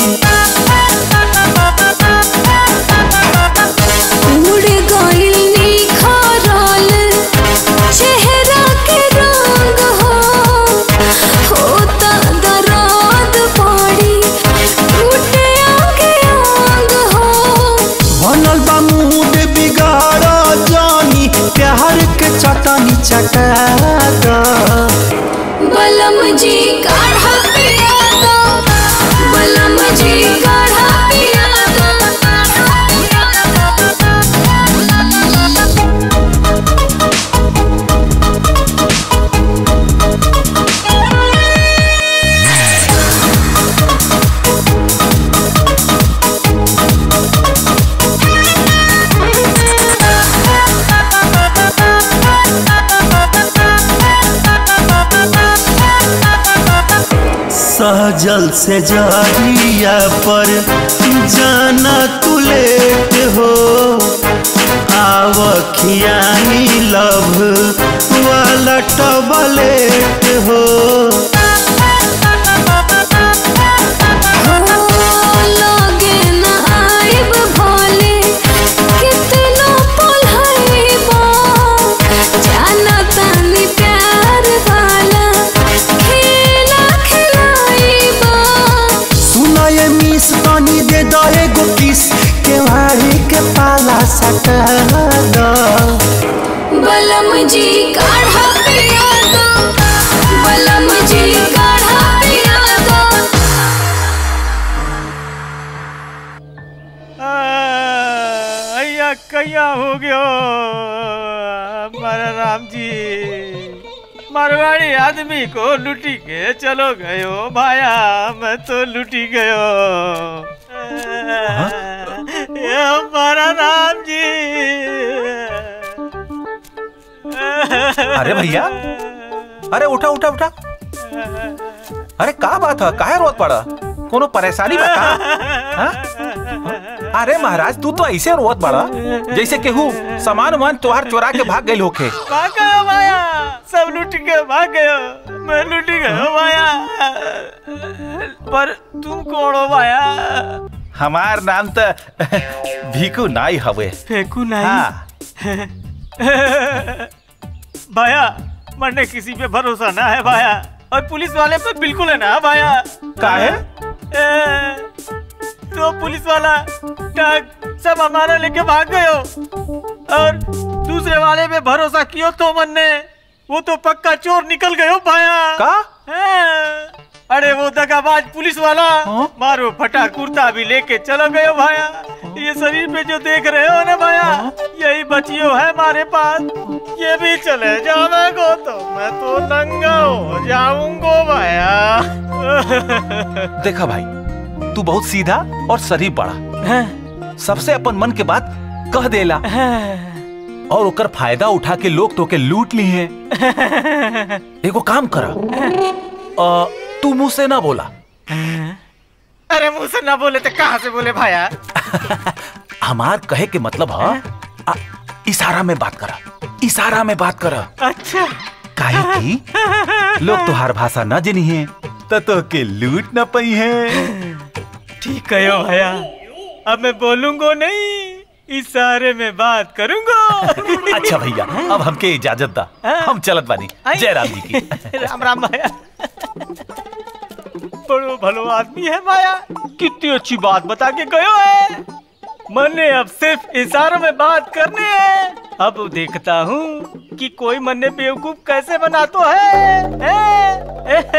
उड़ गइल निखरल चेहरा के रंग हो, होता दर्द पड़ी टूटे आगे अंग हो। बनल बा मूड बिगाड़ जानी, प्यार के चटनी चटा दो। बलम जी काढ़ा पिया दो, बलम जी काढ़ा पिया दो। सहजल से जरिया पर जाना तू लेट हो, आव खियानी लव वाला टबलेट हो। लगे न आइब भोले कितनो पलहइबो, जाना तानी प्यार वाला खेला खिलाइबो। सुना ये मिस पानी दे दो एगो किस, केवाड़ी के पाला सटा दो। बलम जी काढ़ा पिया दो, बलम जी काढ़ा पिया दो। अय्या कया हो गयो हमारा राम जी, मारवाड़ी आदमी को लुटी के चलो गयो भाया, मैं तो लुटी गयो। ये हमारा राम जी। अरे भैया, अरे उठा उठा उठा। अरे का बात है, काहे रोत पड़ा? कोनो परेशानी बा का? हाँ? अरे महाराज तू तो ऐसे रोत पड़ा जैसे केहू सामान वामान तोहार चोरा के भाग गई होखे। भाग गयो भाया, सब लूट के भाग गयो, मैं लूट गयो भाया। पर तुम कौन हो भाया? हमार नाम तो भीखू नाई हवे। फेकू नाई? हाँ। भाया मरने किसी पे भरोसा ना है भाया, और पुलिस वाले पे बिल्कुल है ना भाया। काहे? तो पुलिस वाला ट्रक सब हमारा लेके भाग गयो, और दूसरे वाले पे भरोसा कियो तो मन ने, वो तो पक्का चोर निकल गयो भाया। का? अरे वो दगाबाज पुलिस वाला मारो फटा कुर्ता भी लेके चलो गयो भाया। ये शरीर पे जो देख रहे हो ना भाया, यही बचियो है हमारे पास। ये भी चले जावेगो तो मैं तो नंगा हो जाऊंगा भाया। देखा भाई, तू बहुत सीधा और शरीफ बड़ा, सबसे अपन मन के बात कह देला, और ओकर फायदा उठा के लोग तो के लूट ली हैं। एगो काम करा, तू मुंह से ना बोला। अरे मुंह से ना बोले तो कहाँ से बोले भाया? हमार कहे के मतलब है इशारा में बात करा, इशारा में बात करा। अच्छा। काहे की लोग तुहार भाषा न जनी है तो के लूट न पई है। ठीक है भाया, अब मैं बोलूंगा नहीं, इशारे में बात करूंगा। अच्छा भैया, अब हमके इजाजत दा, हम चलत बानी। जय राम जी की। राम राम भाया। बड़ो भलो आदमी है भाया, कितनी अच्छी बात बता के गयो है। मन्ने अब सिर्फ इशारों में बात करने हैं। अब देखता हूँ कि कोई मन्ने बेवकूफ कैसे बनाता है।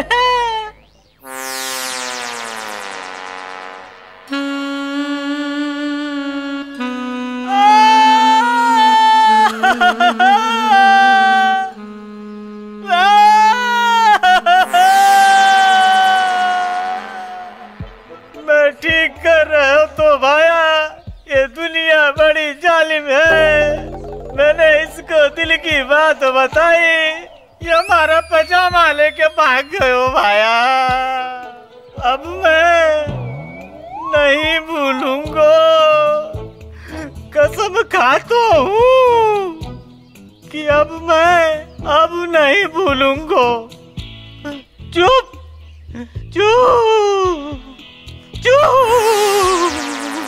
मैं ठीक कर रहा हूँ तो भाया, ये दुनिया बड़ी जालिम है। मैंने इसको दिल की बात बताई, ये हमारा पजामा लेके भाग गयो भाया। अब नहीं भूलूंगा। कसम खाता हूँ कि अब नहीं भूलूंगा। चुप चुप चुप।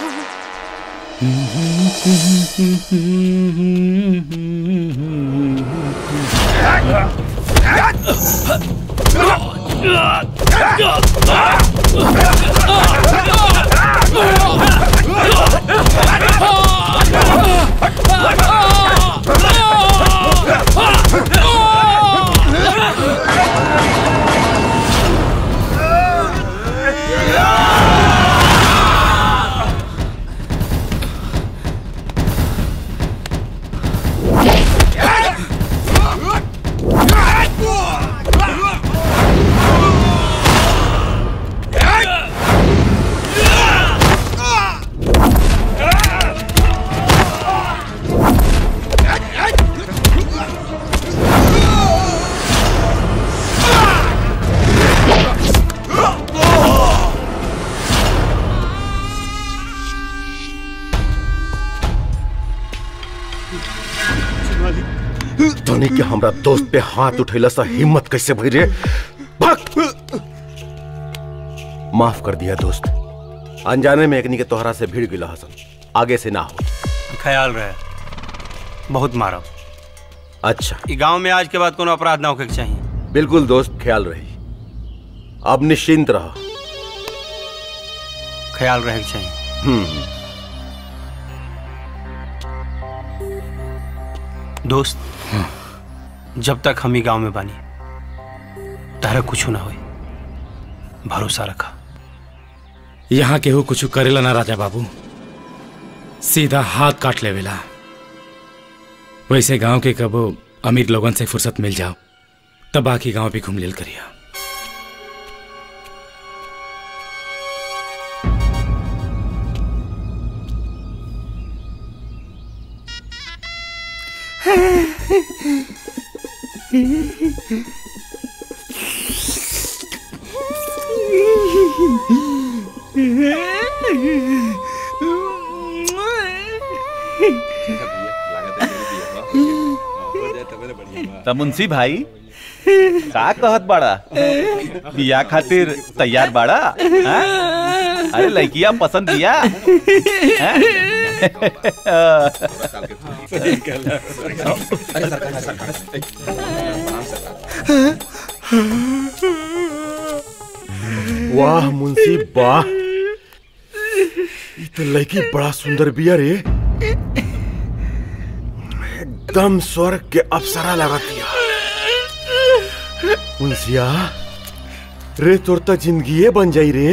धनी के हमरा दोस्त पे हाथ उठेला सा हिम्मत कैसे भई रे? भाग! माफ कर दिया दोस्त, अनजाने में एकनी के तोहरा से भिड़ गिला हसन, आगे से ना हो। ख्याल रहे, बहुत मारो। अच्छा, ये गांव में आज के बाद कोनो अपराध ना होके चाहिए। बिल्कुल दोस्त, ख्याल रही। अब निश्चिंत रहो। ख्याल रहे चाहिए। दोस्त, जब तक हम ही गांव में बानी तारा कुछ ना होई, भरोसा रखा। यहाँ केहू कुछ करेला ना राजा बाबू, सीधा हाथ काट लेवेला। वैसे गांव के कबो अमीर लोगन से फुर्सत मिल जाओ तब बाकी गांव भी घूम लेल करिया। तो मुंशी भाई का कहत बाड़ा? बिया खातिर तैयार बाड़ा? अरे लड़किया पसंद किया? वाह मुंशी वाह, ये तो लड़की बड़ा सुंदर बिया रे, एकदम स्वर्ग के अप्सरा लगतिया। मुंशिया रे, तोर तो जिंदगी बन जाई रे।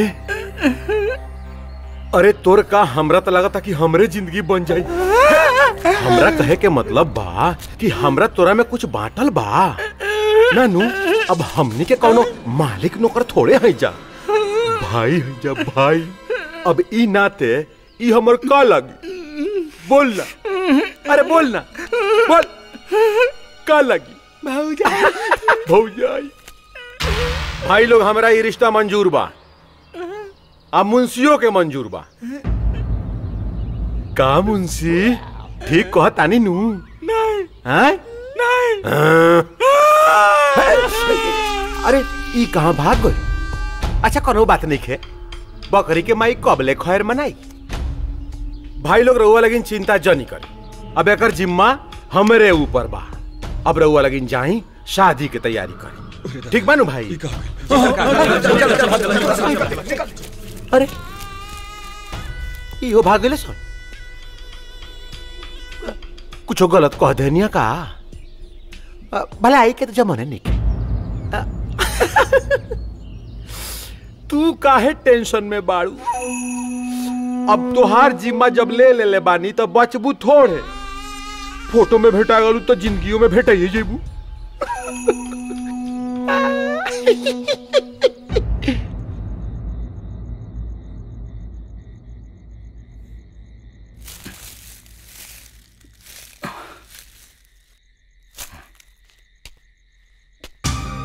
अरे तोर का हमरा तो लगा था कि हमरे जिंदगी बन जाई। हमरा कहे के मतलब बा कि हमरा तोरा में कुछ बांटल बा नानू। अब हमनी के कौनो मालिक नौकर थोड़े हैं जा, भाई है जा भाई। अब ई नाते ई हमर का लगी? बोल ना, अरे बोल ना, बोल का लगी? भौजाई। भाई लोग, हमरा ये रिश्ता मंजूर बा, अब मुंशियों के मंजूर बा। का मुंशी ठीक कह तानी नू? नहीं नहीं। अरे ई कहाँ भाग गई? अच्छा कोनो बात नहीं है, बकरी के माई कबले खैर मनाई। भाई लोग रउआ लगिन चिंता जनी करी, अब एकर जिम्मा हमरे ऊपर बा। अब रउआ लगिन जाई शादी की तैयारी करी, ठीक बानू भाई? अरे इहो भाग गए सर, कुछ गलत कह देनिया का? भला आई के तो जमाने नहीं के। तू काहे टेंशन में बाड़ू? अब तोहार जिम्मा जब ले बानी तो बचबू थोड़े। फोटो में भेटा गलू तो जिंदगियों में भेटाइए जेबू।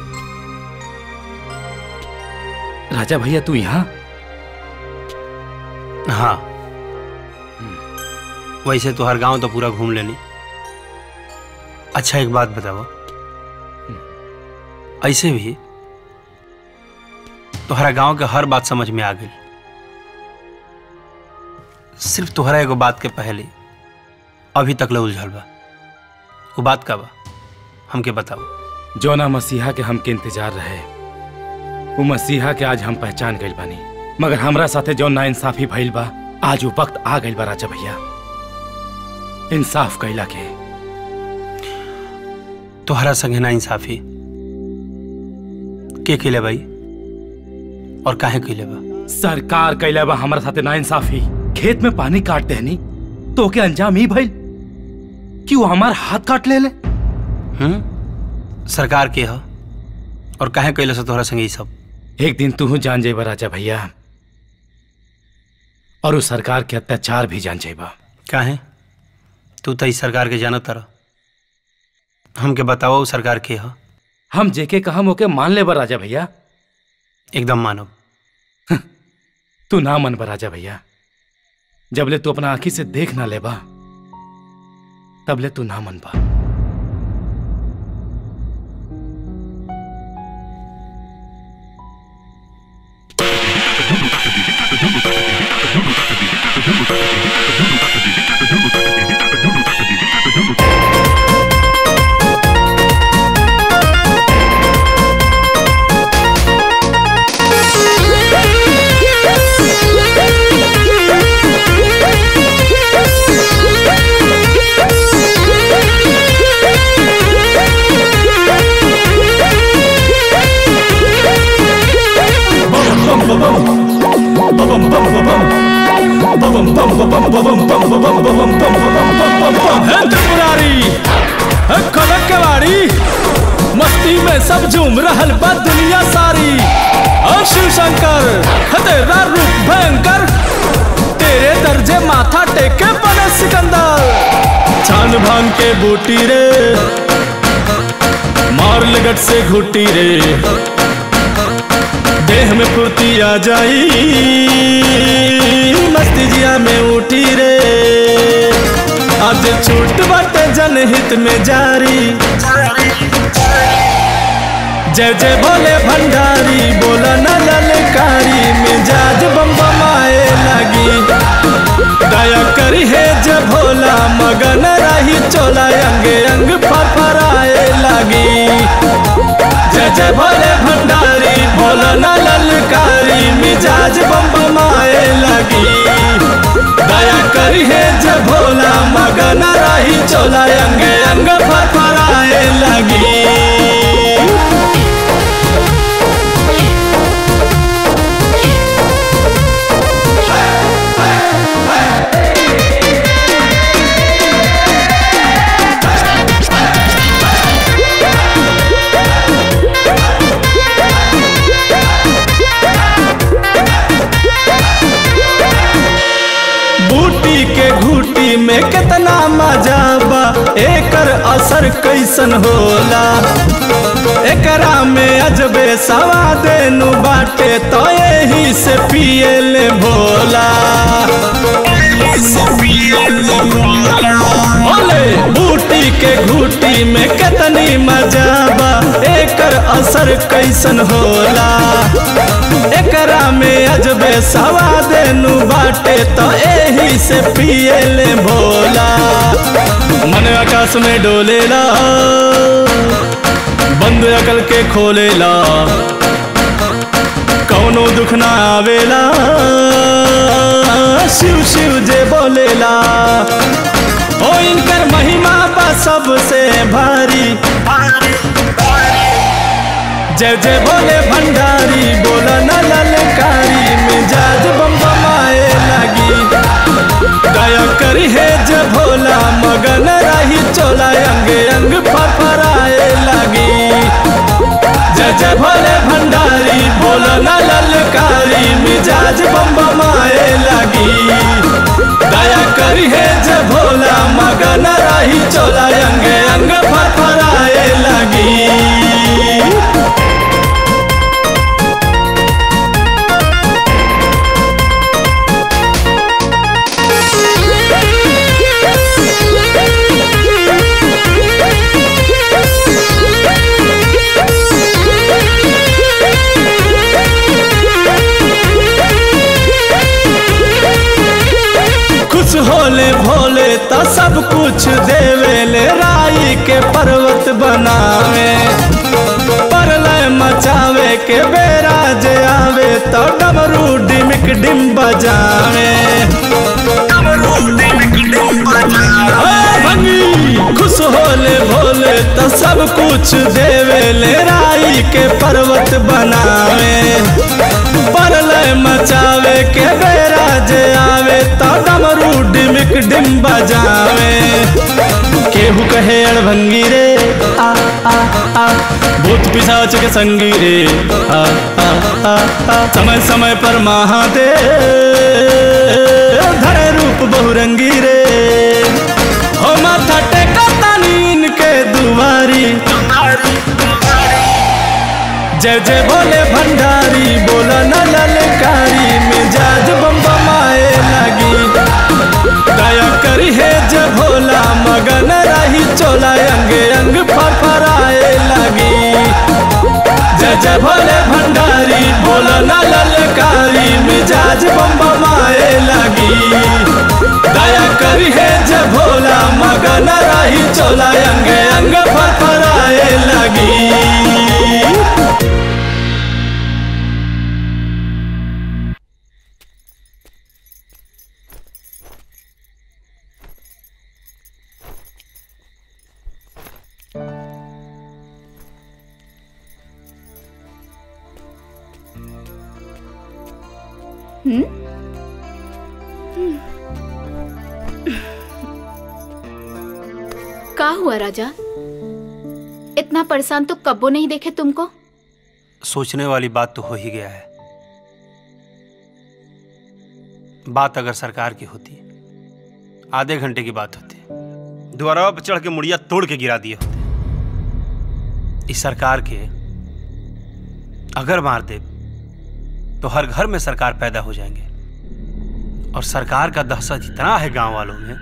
राजा भैया तू यहाँ? हाँ, वैसे तो हर गांव तो पूरा घूम लेनी। अच्छा एक बात बताओ, ऐसे भी तुम्हारा गांव के हर बात समझ में आ गई, सिर्फ तुम्हारा एगो बात के पहले अभी तक ले उलझल बा। वो बात का बा, हमके बताओ। जोना मसीहा के हमके इंतजार रहे, वो मसीहा के आज हम पहचान गइल बानी, मगर हमरा साथे जो नाइंसाफी भइल बा, आज वो वक्त आ गइल बा राजा भैया इंसाफ कैला के। तुम्हारा संगे नाइंसाफी के कैले भाई और काहे कैले बा? सरकार कैले बा हमरा साथे नाइंसाफी। खेत में पानी काट देनी तो के अंजाम ही भइल कि वो हमार हाथ काट ले। सरकार के ह और काहे कैले से तोहरा संगे ई सब? एक दिन तू जान जेबा राजा भैया, और उस सरकार के अत्याचार भी जान जेबा। काहे? तू तो इस सरकार के जानत तारा, हमके बताओ सरकार के ह? हम जेके कहम ओके मान लेबा राजा भैया। एकदम मानब। तू ना मन बा राजा भैया, जबले तू अपना आंखी से देख ना लेबा तबले तू ना मन बा। मस्ती में सब झूम रहल बा दुनिया सारी। शिव शंकर तेरा रूप भयंकर, तेरे दर्जे माथा टेके बने सिकंदर। छान भांग के बूटी रे, मार लगट से घुटी रे, देह में फुर्ती आ जाई, मस्ती जिया में उठी रे। आज छूट बाटे जनहित में जारी, जय जय भोले भंडारी, बोला न ललकारी, मिजाज बम बमाए लगी। दया करी है जय भोला, मगन रही चोला, अंगे अंग फरफराए लगी। जय जय भोले भंडारी, बोला न ललकारी, मिजाज बम बमाए लगी। दया करी है जय भोला, मगन रही चोला, अंगे अंग फरफराए लगी। में कितना मजा बा, एकर असर कैसन होला, एकरा में अजबे स्वाद नु बाटे, तो यही से पिए ले भोला। ओले बूटी के घूटी में कितनी मजा बा, एकर असर कैसन होला, एकरा में अजबे स्वाद नु बाटे, तो यही से पिए ले भोला। मन आकाश में डोलेला, बंद अकल के खोलेला, कौनो दुख ना आवेला, शिव शिव जे बोलेला। ओ इनकर महिमा बा सबसे भारी, जय जय भोले भंडारी, बोला न ललकारी, मिजाज बम बमाए लगी। दया करी है जय भोला, मगन रही चोला, अंगे अंग फरफराए लगी। जय जय भोले भंडारी, बोला न ललकारी, मिजाज बम बमाए लगी। दया करी है जय भोला, मगन रही चोला, अंगे अंग फरफराए लगी। बनावे, परलय मचावे के बेरा जे आवे तो डमरू डिमिक डिम बजावे। भंगी खुश होले भोले तो सब कुछ देवे ले, राई के पर्वत बनावे, परलय मचावे के बेरा जे आवे तो डमरू डिमिक डिम बजावे। केहू कहे अड़भंगी रे आ आ आ, भूत पिशाच के संगी रे आ आ आ आ, समय समय पर महादेव धरे रूप बहुरंगी रे। हो माथा टेका तानी के दुआरी, जय जय भोले भंडारी बोला न ललकारी, मिजाज बम बमाए लगी। दया करी है जय भोला मगन रही चोला, अंग अंग फरफराए लगी। जय जय भोले भंडारी बोला न ललकारी, मिजाज बम बमाए लगी। दया करी है जय भोला मगन रही चोला, अंग अंग फरफराए लगी। क्या हुआ राजा? इतना परेशान तो कब्बो नहीं देखे तुमको। सोचने वाली बात तो हो ही गया है। बात अगर सरकार की होती आधे घंटे की बात होती, द्वारा पर चढ़ के मुड़िया तोड़ के गिरा दिए होते। इस सरकार के अगर मार दे तो हर घर में सरकार पैदा हो जाएंगे, और सरकार का दहशत इतना है गांव वालों में,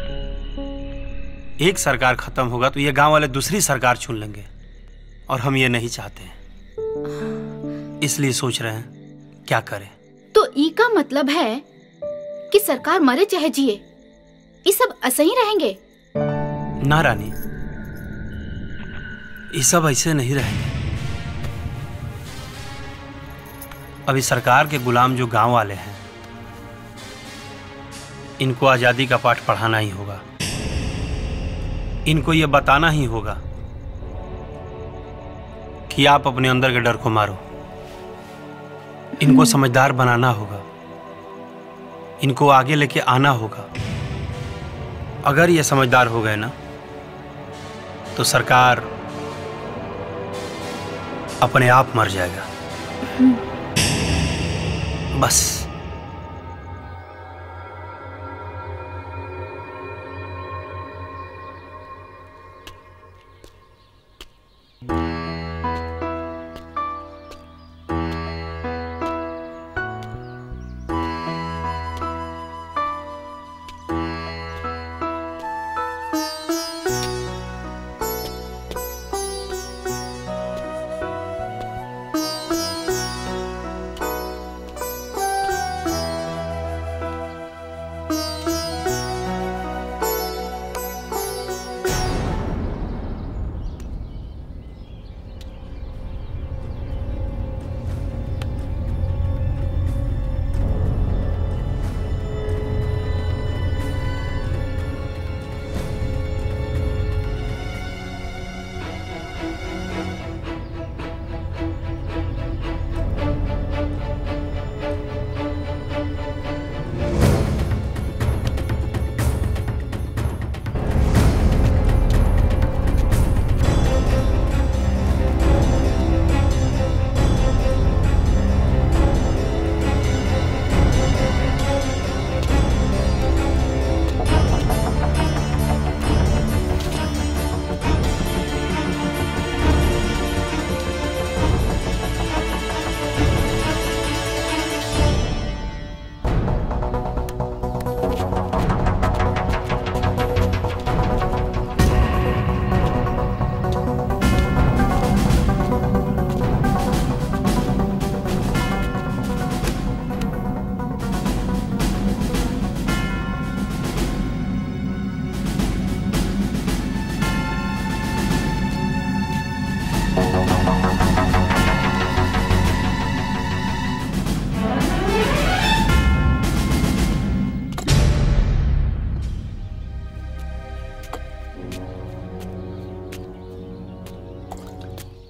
एक सरकार खत्म होगा तो ये गांव वाले दूसरी सरकार चुन लेंगे, और हम ये नहीं चाहते हैं। इसलिए सोच रहे हैं क्या करें। तो ई का मतलब है कि सरकार मरे चाहे जिए ये सब ऐसे ही रहेंगे? ना रानी, ये सब ऐसे नहीं रहेंगे। अभी सरकार के गुलाम जो गांव वाले हैं, इनको आजादी का पाठ पढ़ाना ही होगा। इनको ये बताना ही होगा कि आप अपने अंदर के डर को मारो। इनको समझदार बनाना होगा, इनको आगे लेके आना होगा। अगर ये समझदार हो गए ना तो सरकार अपने आप मर जाएगा। बस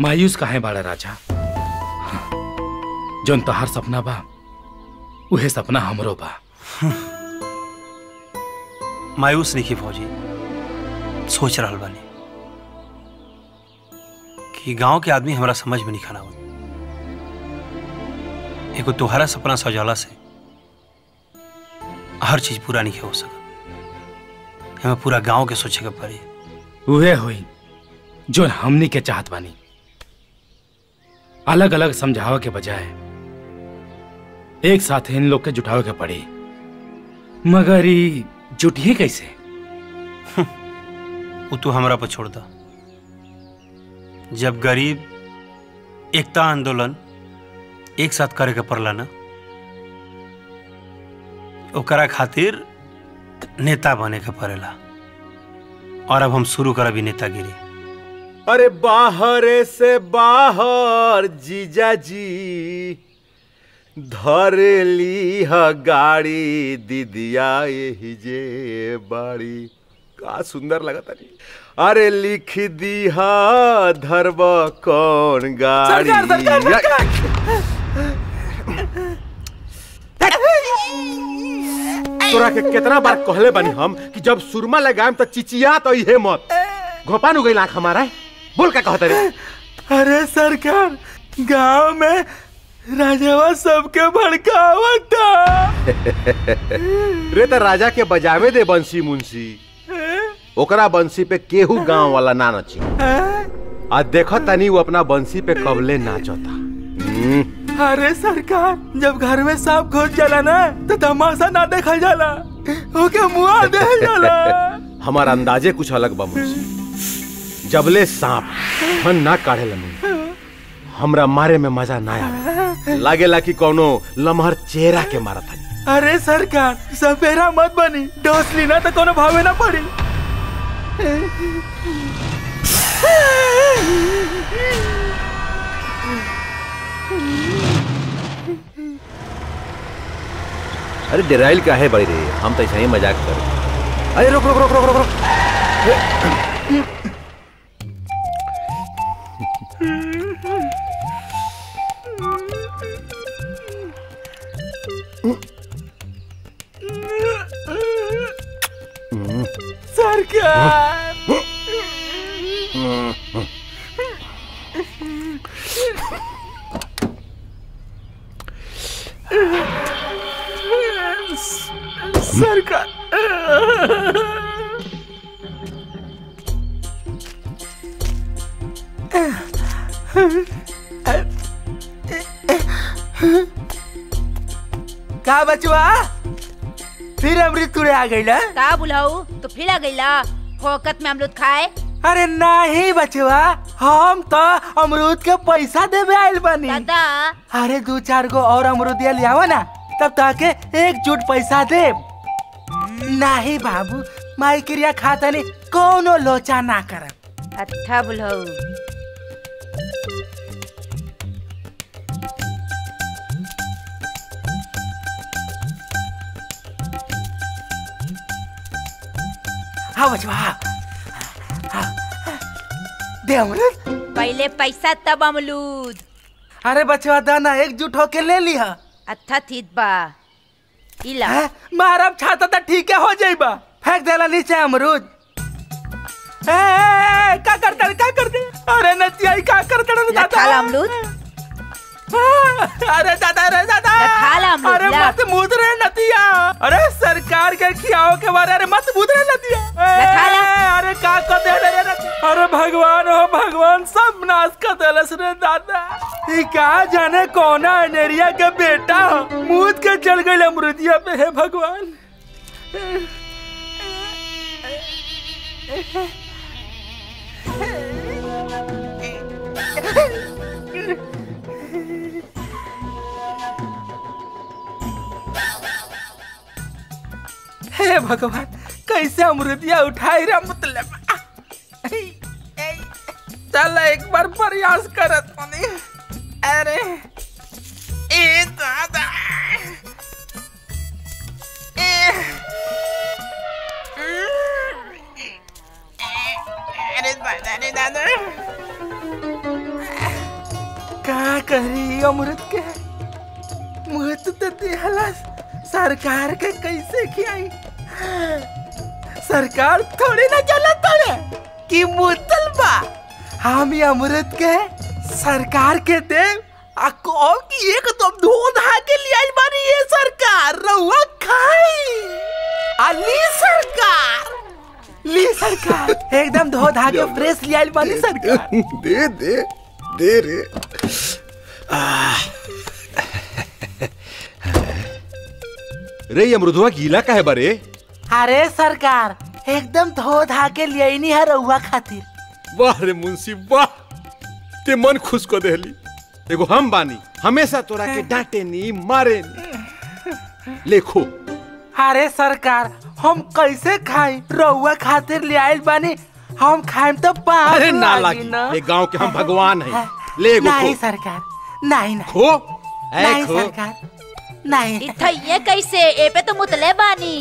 मायूस काहे बाड़ा राजा? जोन तोहार सपना बा उहे सपना हमरो बा। मायूस नहीं की फौजी, सोच रहा बानी कि गांव के आदमी हमारा समझ में नहीं खाना हो। एगो तुम्हारा सपना सजौला से हर चीज पूरा नहीं हो सका। हमें पूरा गांव के सोचे के पड़ी। उहे हुई जो हमनी के चाहत बानी। अलग अलग समझावे के बजाय एक साथ इन लोग के जुटावे के पड़ी। मगर ये जुटिए कैसे? वो तू हमरा पर छोड़ दा। जब गरीब एकता आंदोलन एक साथ करे के पड़ला ना, ओकरा खातिर नेता बने के पड़ेला। और अब हम शुरू करबी नेतागिरी। अरे बाहर से बाहर जीजा जी धर ली गाड़ी दीदिया यही जे बाड़ी। का सुंदर लगता नहीं। अरे लिख दिया धरब कौन गाड़ी। सरकार, सरकार, तोरा के कितना बार कहले बानी हम कि जब सुरमा लगाएम तो चिचिया तो इहे मत। घोपा नु गई आंख हमारा। बोल क्या कहता रे? अरे सरकार, गांव में राजावा सबके भड़कावता। रे तो राजा के बजावे दे बंसी मुंशी। ओकरा बंसी पे केहू गांव वाला ना नची। आ देखो तनी वो अपना बंसी पे कबले नाचता। अरे सरकार, जब घर में सांप घुस जाला ना तो तमाशा ना देखा जाला, ओके मुआ दे जाला। हमारा अंदाजे कुछ अलग बा मुंशी। जबले सांप मन ना काढ़े लनु हमरा मारे में मजा ना आवे। लागेला कि कोनो लमहर चेहरा के मारा था। अरे सरकार, सपेरा मत बनी, डोस ली ना तो कोनो भावे ना पड़ी। अरे डेराइल का है बड़ी रे, हम तो ऐसा ही मजाक कर। अरे रुक रुक रुक रुक रुक रुक। सरकार, सरकार, का बचवा फिर अमृत तुरे आ गई ना? का बुलाऊ तो फिर आ गईला फोकत में अमरूद खाए? अरे नहीं बचवा, हम तो अमरूद के पैसा देवे आइल बनी। दादा, अरे 2-4 गो और अमरूद ले आवा ना, तब ताके एकजुट पैसा दे। नहीं बाबू, माई क्रिया खाता नहीं, कोनो लोचा ना कर। अच्छा बुलाऊ। हाँ बचवा, हाँ। दे अमरूद। पहले पैसा तब अमरूद। अरे बचवा दाना एकजुट होके ले लिया। अच्छा ठीक बा। इला मारब छाता तो ठीक है हो जाइबा। फेंक देला नीचे अमरूद। का करते? अरे नतिया का करते दादा? अमरूद। अरे दादा, अरे मत मुद रे नतिया। अरे सरकार के खियाओ के बारे अरे मत मुद रे नतिया। अरे का कर दे रे नतिया? अरे भगवान हो भगवान, सब नाश कर देलस रे दादा। ई का जाने कौना अनेरिया के बेटा मुद के चल गइल अमृतिया पे। हे भगवान। हे भगवान, कैसे अमृतिया उठाई रे मतलब। चल एक बार प्रयास करत मनी। अरे ए दादा, अरे दादा, करी अमृत के मुँह तो दिहला सरकार के कैसे खियाई। सरकार थोड़ी ना चला तोड़े कि मुतल बा। हम ये अमृत के सरकार के दे कहो कि एकदम धोधा के लिए आई बानी ये सरकार रहुआ खाई। अली सरकार ली सरकार एकदम धोधा के फ्रेश ले आई बानी सरकार। दे दे दे रे। रे अमृतवा गीला काहे बारे? अरे सरकार एकदम धोधा के लिए नहीं है रहुआ खातिर। वाह रे मुंशी वाह, ते मन खुश को देली। देखो हम बानी हमेशा तोरा के डांटे नी मारे नी। लेखो अरे सरकार हम कैसे खाई रहुआ खातिर ले आइल बानी। हम खाएम तो पाप अरे ना लागी लागी, ये गांव के हम भगवान हैं। ले गो नहीं सरकार नहीं नहीं खो नहीं खो। सरकार नहीं। इथैये कैसे ए पे तो मुतले बानी।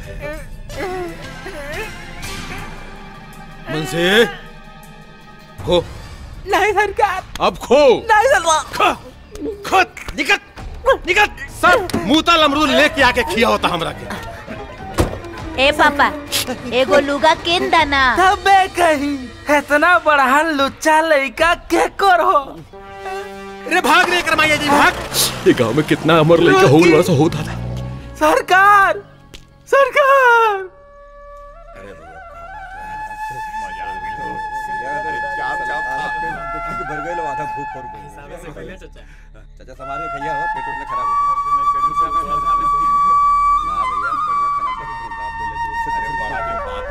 मुंशी खो। नहीं सरकार अब खो। नहीं सरकार खो निकट निकट सब मुतल अमरूद लेके आके खिया होता हमरा के। ए पापा एगो लुगा केन दाना। तबे कहीं इतना बड़हन लुच्चा लड़का के कर हो। रे भाग रे करमाइया जी भाग। ये गांव में कितना अमर लड़का हो वैसा होता था। सरकार सरकार चाचा समारे खैया हो पेट उठने खराब हो ना भैया बढ़िया खाना खा बाप बोले जोर से अरे बड़ा के बात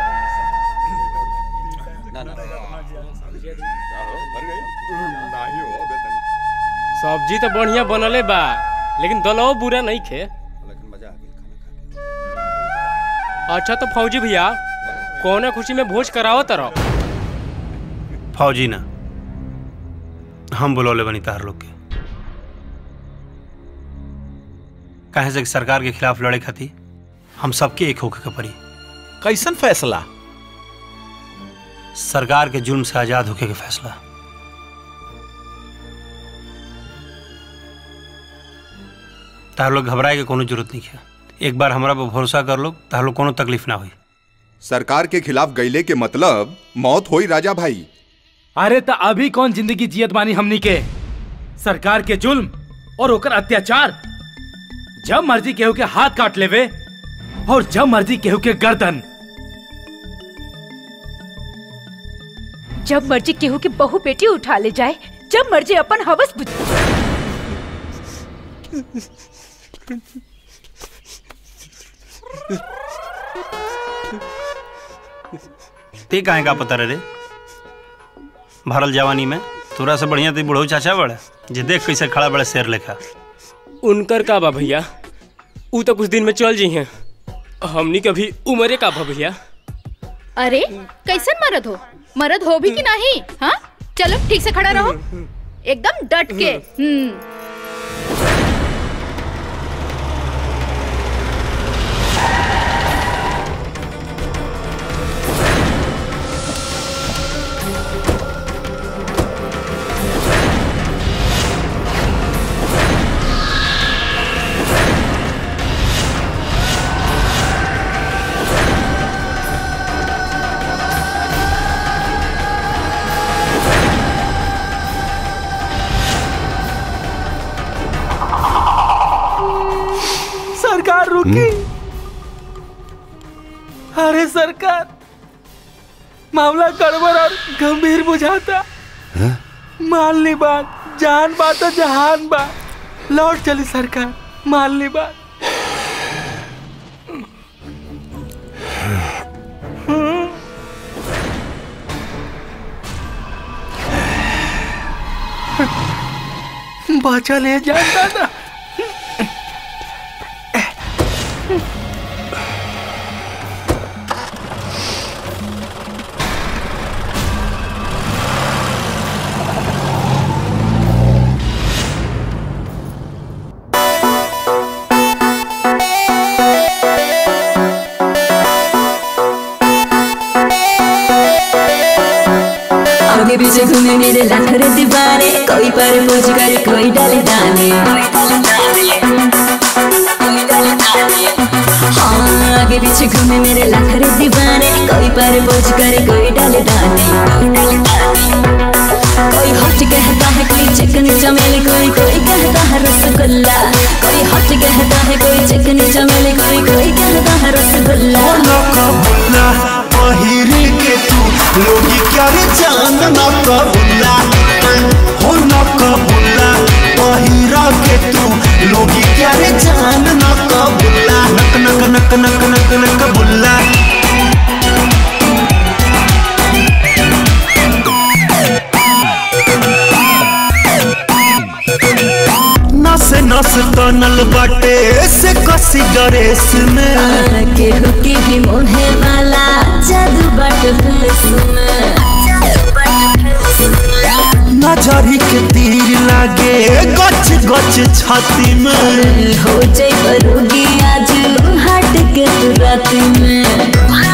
में ना हो भर गई नहीं हो बेतन। सब्जी तो बढ़िया बनले बा लेकिन दलवा बुरा नहीं खे। लेकिन मजा आ गई खाना। अच्छा तो फौजी भैया कौन खुशी में भोज करावत रहो। फौजी ना हम बुलौले बनी तार लोग के कहे से सरकार के खिलाफ लड़े खाती हम सबके एक होके के पड़ी। कैसन फैसला? सरकार के जुल्म से आजाद होके के फैसला। तार लोग घबराए के कोनो जरूरत नहीं है। एक बार हमरा पर भरोसा कर लो तार लोग कोनो तकलीफ ना हुई। सरकार के खिलाफ गईले के मतलब मौत होई राजा भाई। अरे तो अभी कौन जिंदगी जियत बानी हमनी के। सरकार के जुल्म और ओकर अत्याचार जब मर्जी केहू के हाथ काट लेवे और जब मर्जी केहू के गर्दन। जब मर्जी केहू के बहू बेटी उठा ले जाए, जब मर्जी अपन हवस बुझ। ते काहे का पता रे भरल जवानी में तोरा से बढ़िया ते बुढ़ऊ चाचा बड़े जे देख कैसे खड़ा बड़े शेर लेखा। उनकर का बा भैया ऊ तो कुछ दिन में चल जी हैं। हमनी कभी उम्रे का बा भैया। अरे कैसन मर्द हो भी कि नहीं। हाँ चलो ठीक से खड़ा रहो एकदम डट के। सरकार रुकी। अरे सरकार मामला गड़बड़ और गंभीर बुझाता। मान ली बात जान बात तो जहान बा। लौट चली सरकार मान ली बात। बचा ले जाता था। आगे पीछे घूमे मेरे लाखरे दीवाने, कोई पर पूछ करे कोई डाले दाने। हाँ आगे पीछे घूमे मेरे लाखरे दीवाने, कोई पर पूछ करे कोई डाले दाने। कोई हॉट कहता है कोई चिकन चमेली, कोई कहता है रसगुल्ला। कोई हॉट कहता है कोई चिकन चमेली, कोई कहता है रसगुल्ला। बुल्ला पहिरी के तू लोगी क्या रे जान ना कबुल्ला हो ना कबुल्ला पहिरा के तू लोगी क्या रे जान ना कबुल्ला नक नक नक नक नक नक बुल्ला। नस नस तनल बाटे से कसी गरेस में केहू की भी मोहे वाला जादू बाट फेस में। नजरी के तीर लागे गच गच छाती में हो जाए बरोगी आज हट के रात में।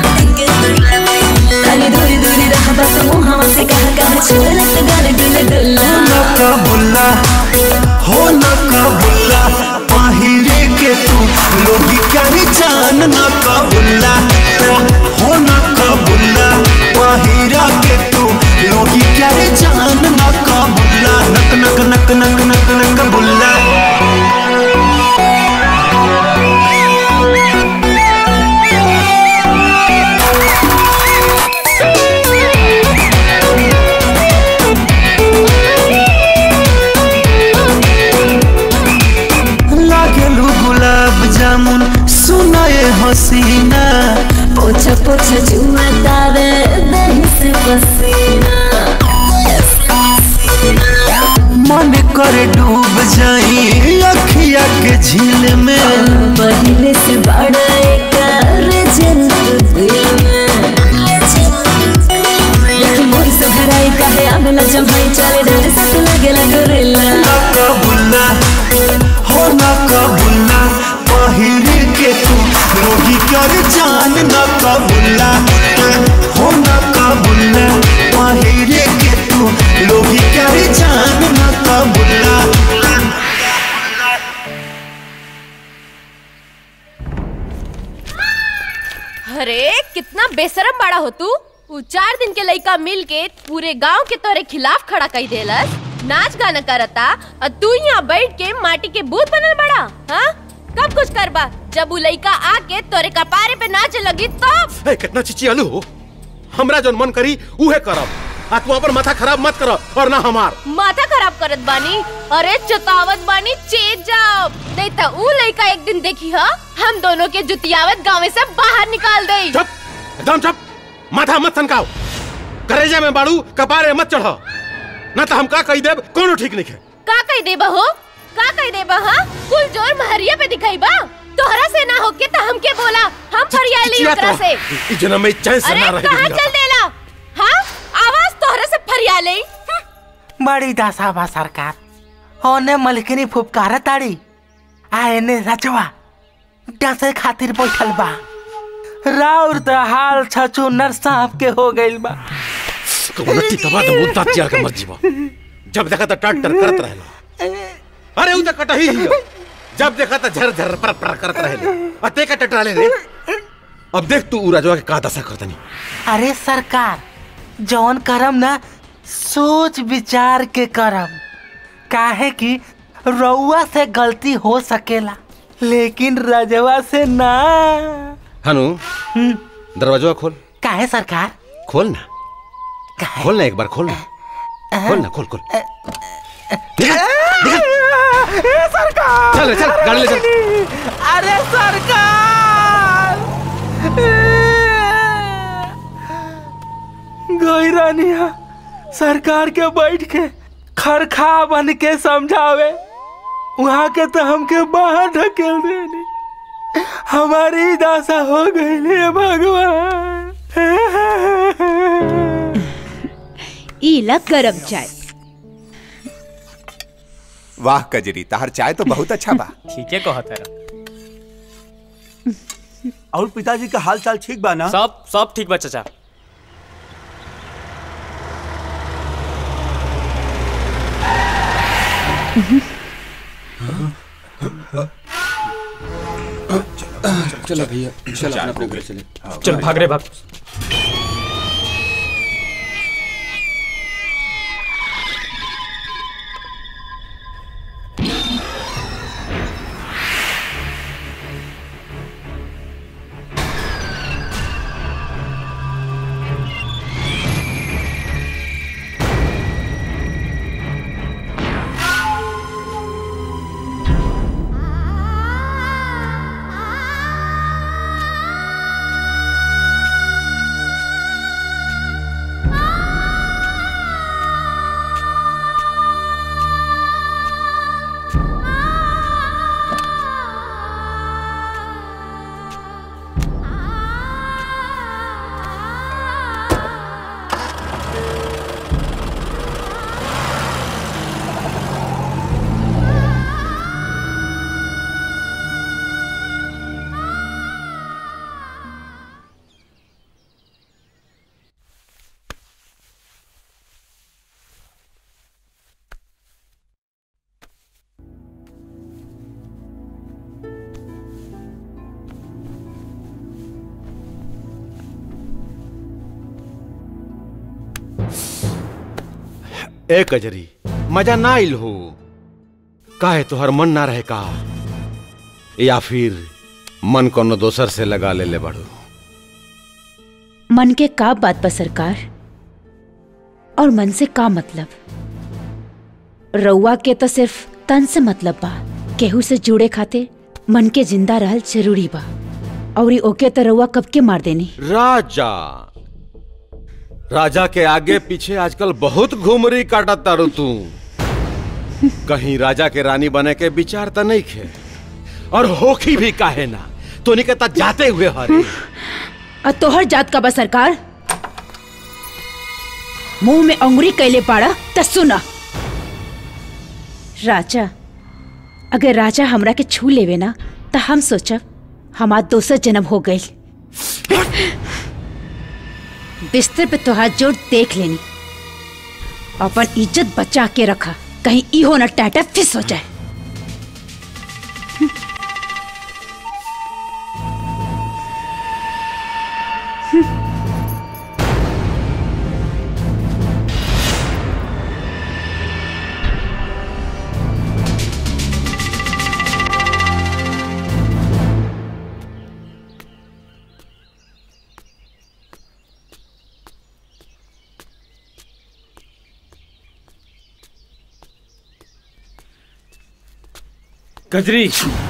खाली दूरी दूरी रहा बस मुहावा से कहा छोड़त गाल डुल डुल्ला। नका बुल्ला हो नका बुल्ला पहिरे के तू लोगी क्या रे जान नका बुल्ला हो नका बुल्ला पहिरा के तू लोगी क्या रे जान नका बुल्ला नक नक नक नक नक नक बुल्ला। जामुन सुनाए हसीना पोछा पोछा जुआ तारे दही से पसीना। मन करे डूब जाई अखिया के झील में पहले से बड़ा एक दिल में। लेकिन मोर से घराई काहे आगला जमाई चले डरे साथ लगे लगरेला। नका बुल्ला हो नका बुल्ला पहिरे के तू लोगी क्या रे जान नका बुल्ला हो नका बुल्ला पहिरे के तू लोगी क्या रे जान नका बुल्ला। अरे कितना बेशरम बड़ा हो तू। 4 दिन के लइका मिल के पूरे गांव के तोरे खिलाफ खड़ा कई देलस, नाच गाना करता और तू यहाँ बैठ के माटी के बूथ बनल बड़ा। हाँ कब कुछ करबा जब उ लइका आके तोरे कपारे पे नाच लगी तब। कितना चिचियालू हो, हमरा जोन मन करी उहे करब। आ तू अपन माथा खराब मत कर और ना हमार माथा खराब करत बानी। अरे चतावत बानी चेत जाओ नहीं तो उ लइका एक दिन देखी हा हम दोनों के जुतियावत गाँव से बाहर निकाल दे। चुप एकदम चुप, माथा मत सनकाओ, करेजा में बाड़ू कपारे मत चढ़ा ना तो हम का कही देब कोनो ठीक नहीं है। का कही देबा हो, का कही देबा? हाँ कुल जोर महरिया पे दिखाई बा तोहरा से ना होके तो हमके बोला हम फरियाली ओकरा से। इस जन्म में चैन से ना रहे। कहां चल देला? हाँ आवाज तोहरा से फरियाले। बड़ी दासा बा सरकार होने मलकिनी फुफकार ताड़ी आने रचवा डसे खातिर बैठल बा। राउर त हाल छचुनर सांप के हो गइल बा। कोनटी तबा तो मुद्दा चिया के मत जीवा, जब देखा तो टटर करत रहेला। अरे उ त कटही हियो, जब देखा तो झर झर पर करत रहेला। अते का टटराले रे। अब देख तू उ राजवा के का दशा करतनी। अरे सरकार जौन करम ना सोच विचार के करम, काहे कि रउआ से गलती हो सकेला लेकिन रजवा से ना। हनु दरवाजा खोल। काहे सरकार? खोल ना, खोल ना एक बार, खोल ना, खोल ना, खोल खोल। सरकार चल चल गाड़ी ले चल। अरे सरकार गैरानिया सरकार के बैठ के खरखा बन के समझावे, वहाँ के तो हमके बाहर ढकेल देनी। हमारी दासा हो गई है भगवान। इला गरम चाय। वाह कजरी, ताहर चाय तो बहुत अच्छा बा। ठीक है कहा तेरा। और पिताजी का हाल चाल ठीक बा ना? सब ठीक बा चाचा। चलो भैया, चलो अपना प्रोग्रेस चले। चल भाग रे भाग। ए कजरी, मजा ना आइल हो काहे तोहर मन ना रहे का, या फिर मन कोनो दोसर से लगा ले बड़ो? मन के का बात बा सरकार, और मन से का मतलब? रउआ के तो सिर्फ तन से मतलब बा, केहू से जुड़े खाते मन के जिंदा रहल जरूरी बा, और ओके तो रउआ कब के मार देनी। राजा के आगे पीछे आजकल बहुत घुमरी काटत तारू तू। कहीं राजा के रानी बने के विचार तो नहीं खे, और होखी भी काहे ना, तो निकता जाते हुए हरे। और तोहर जात का बा सरकार, मुंह में अंगुरी कैले पाड़ा त सुना। राजा, अगर राजा हमरा के छू लेवे ना तो हम सोचब हमार दोसर जन्म हो गई। बिस्तर पे तोहार जोड़ देख लेनी, अपन इज्जत बचा के रखा, कहीं इहो ना टाटा फिस हो जाए। कजरी,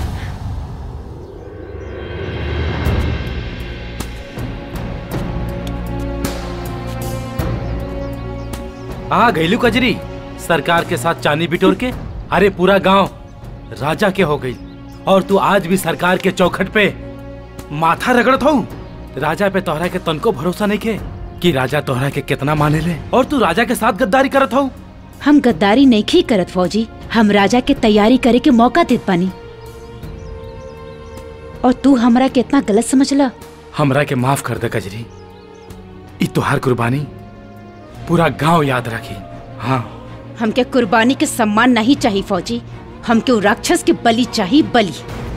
आ गईलू कजरी सरकार के साथ चांदी बिटोर के। अरे पूरा गांव राजा के हो गई, और तू आज भी सरकार के चौखट पे माथा रगड़त हो। राजा पे तोहरा के तनको भरोसा नहीं के कि राजा तोहरा के कितना माने ले, और तू राजा के साथ गद्दारी करत हो। हम गद्दारी नहीं करत फौजी, हम राजा के तैयारी करे के मौका देत पानी, और तू हमरा के इतना गलत समझला। हमरा के माफ कर दे कजरी, ई तोहार कुर्बानी पूरा गांव याद रखी। हाँ, हमके कुर्बानी के सम्मान नहीं चाहिए फौजी, हमके उ राक्षस के बलि चाहिए, बलि।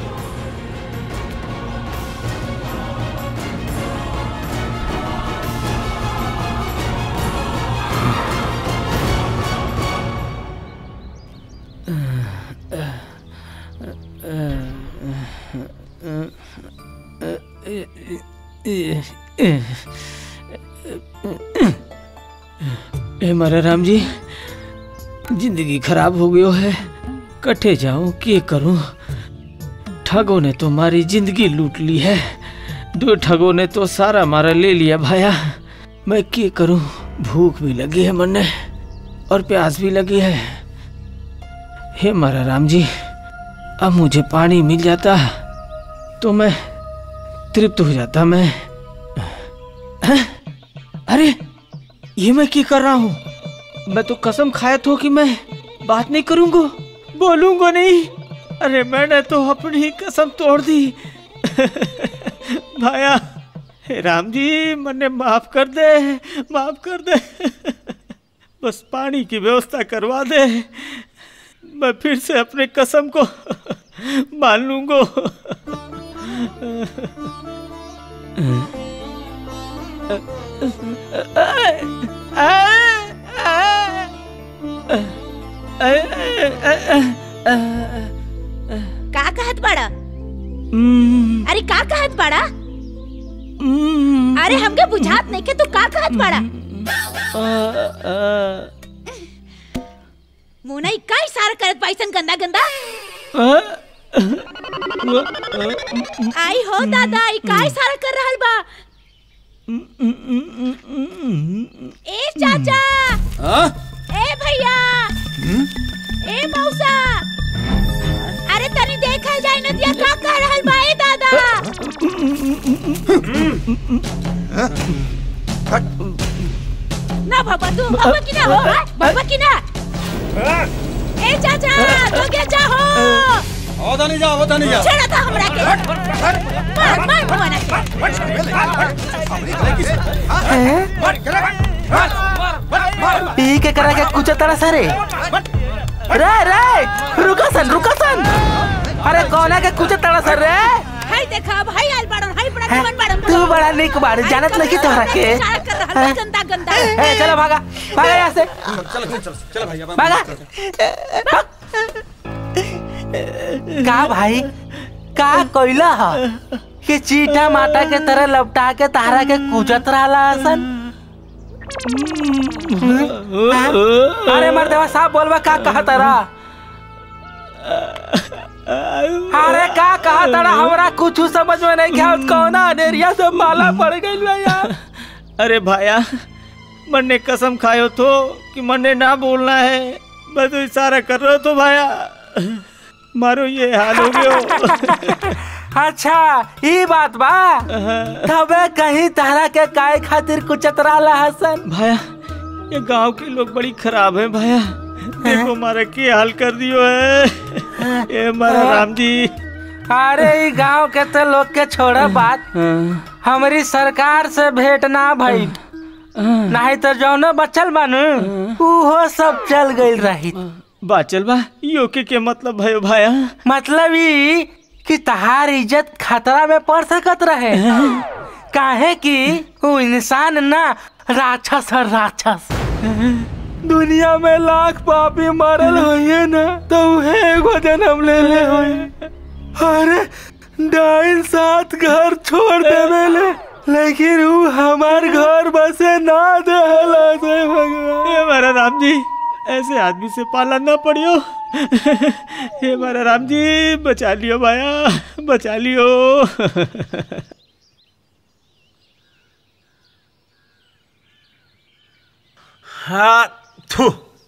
मारा राम जी, जिंदगी खराब हो गयो है, कटे जाऊं के करूं? ठगों ने तो हमारी जिंदगी लूट ली है, दो ठगों ने तो सारा मारा ले लिया भाया। मैं के करूं? भूख भी लगी है मन्ने, और प्यास भी लगी है। हे मारा राम जी, अब मुझे पानी मिल जाता तो मैं तृप्त हो जाता। मैं अरे ये मैं क्या कर रहा हूँ? मैं तो कसम खाया था कि मैं बात नहीं करूंगा, बोलूंगा नहीं। अरे मैंने तो अपनी कसम तोड़ दी। भाया, हे राम जी, मन्ने माफ कर दे, माफ कर दे। बस पानी की व्यवस्था करवा दे। मैं फिर से अपने कसम को मान लूंगा। का कहत बड़ा? अरे का कहत बड़ा? अरे हमके बुझात नहीं के तू का कहत बड़ा? मुनई का इशारा करत पैसन गंदा गंदा? आई हो दादा, ई का इशारा कर रहल बा? ए चाचा, ए भैया, ए मौसा, अरे तनी देखा जाए नदिया का कह रहल बा? ए दादा, ना बाबा तू बाबा की ना हो, बाबा की ना। ए चाचा, तो क्या चाहो? होता नहीं जा। छेड़ा था हमरा के। मार भवाना के। पी के करा के कुछ तरह सारे। रे रुका सन। अरे कौन है के कुछ तरह सर रे? हाय देखा भाई आल बाड़न, हाय बड़ा जीवन बाड़न। तू बड़ा निक बाड़, जानत नहीं तोहरा के। गंदा गंदा। ए चलो भागा यहाँ से। चल भैया भागा। का भाई का कोइला हा कि चीटा माटा के तरह लपटा के तारा के कुचत रहला सन? अरे मर्दवा साहब बोलवा का कहा तारा? अरे का कहा तारा? हमरा कुछ समझ में नहीं क्या कौना अनेरिया से माला पड़ गई यार। अरे भाया, मन्ने कसम खायो तो कि मन्ने ना बोलना है, मैं तो इशारा कर रहा तो भाया मारो ये हाल हो गयो। अच्छा ये बात बा। तबे कहीं तारा के काय खातिर कुचतरा ला हसन? भाया ये गांव के लोग बड़ी खराब हैं भाया, देखो मारा के हाल कर दियो है ये मारा राम जी। अरे ये गांव के तो लोग के छोड़ा बात, हमारी सरकार से भेंट ना भई, नहीं तो जौनो बचल बानू वो सब चल गई रही। बाचल बा यो के मतलब भयो भाया? मतलब ई कि तहार इज्जत खतरा में पड़ सकत रहे। काहे कि वो इंसान ना राक्षस है, राक्षस। दुनिया में लाख पापी मरल होइए ना तो उहे एगो जन्म ले होइए। अरे डाइन 7 घर छोड़ देवेले, लेकिन वो हमार घर बसे ना देहला से भगवान। ये हमारा राम जी, ऐसे आदमी से पाला ना पड़ियो। हे हमारा राम जी, बचा लियो भाया, बचा लियो। हाँ थू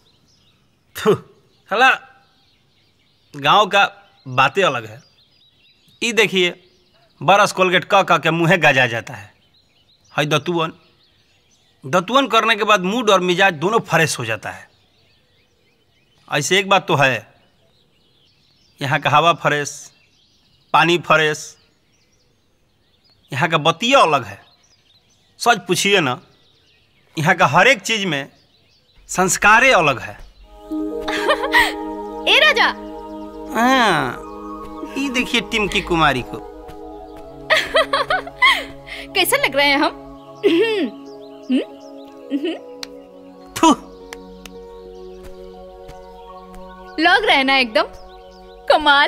हला गांव का बातें अलग है। ये देखिए बरस कोलगेट का के मुँहे गजा जाता है। हाय दतुअन करने के बाद मूड और मिजाज दोनों फ्रेश हो जाता है। ऐसे एक बात तो है, यहाँ का हवा फ्रेश, पानी फ्रेश, यहाँ का बतिया अलग है। सच पूछिए ना, यहाँ का हर एक चीज में संस्कारें अलग है। ए राजा, हाँ ये देखिए टिमकी कुमारी को। कैसे लग रहे हैं हम? लग रहे हैं ना एकदम कमाल।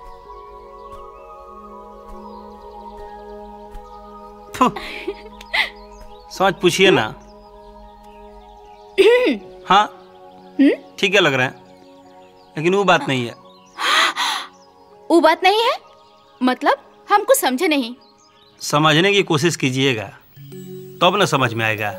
सच पूछिए ना। हाँ ठीक है लग रहा है, लेकिन वो बात नहीं है। वो बात नहीं है मतलब? हमको समझे नहीं। समझने की कोशिश कीजिएगा तब न समझ में आएगा।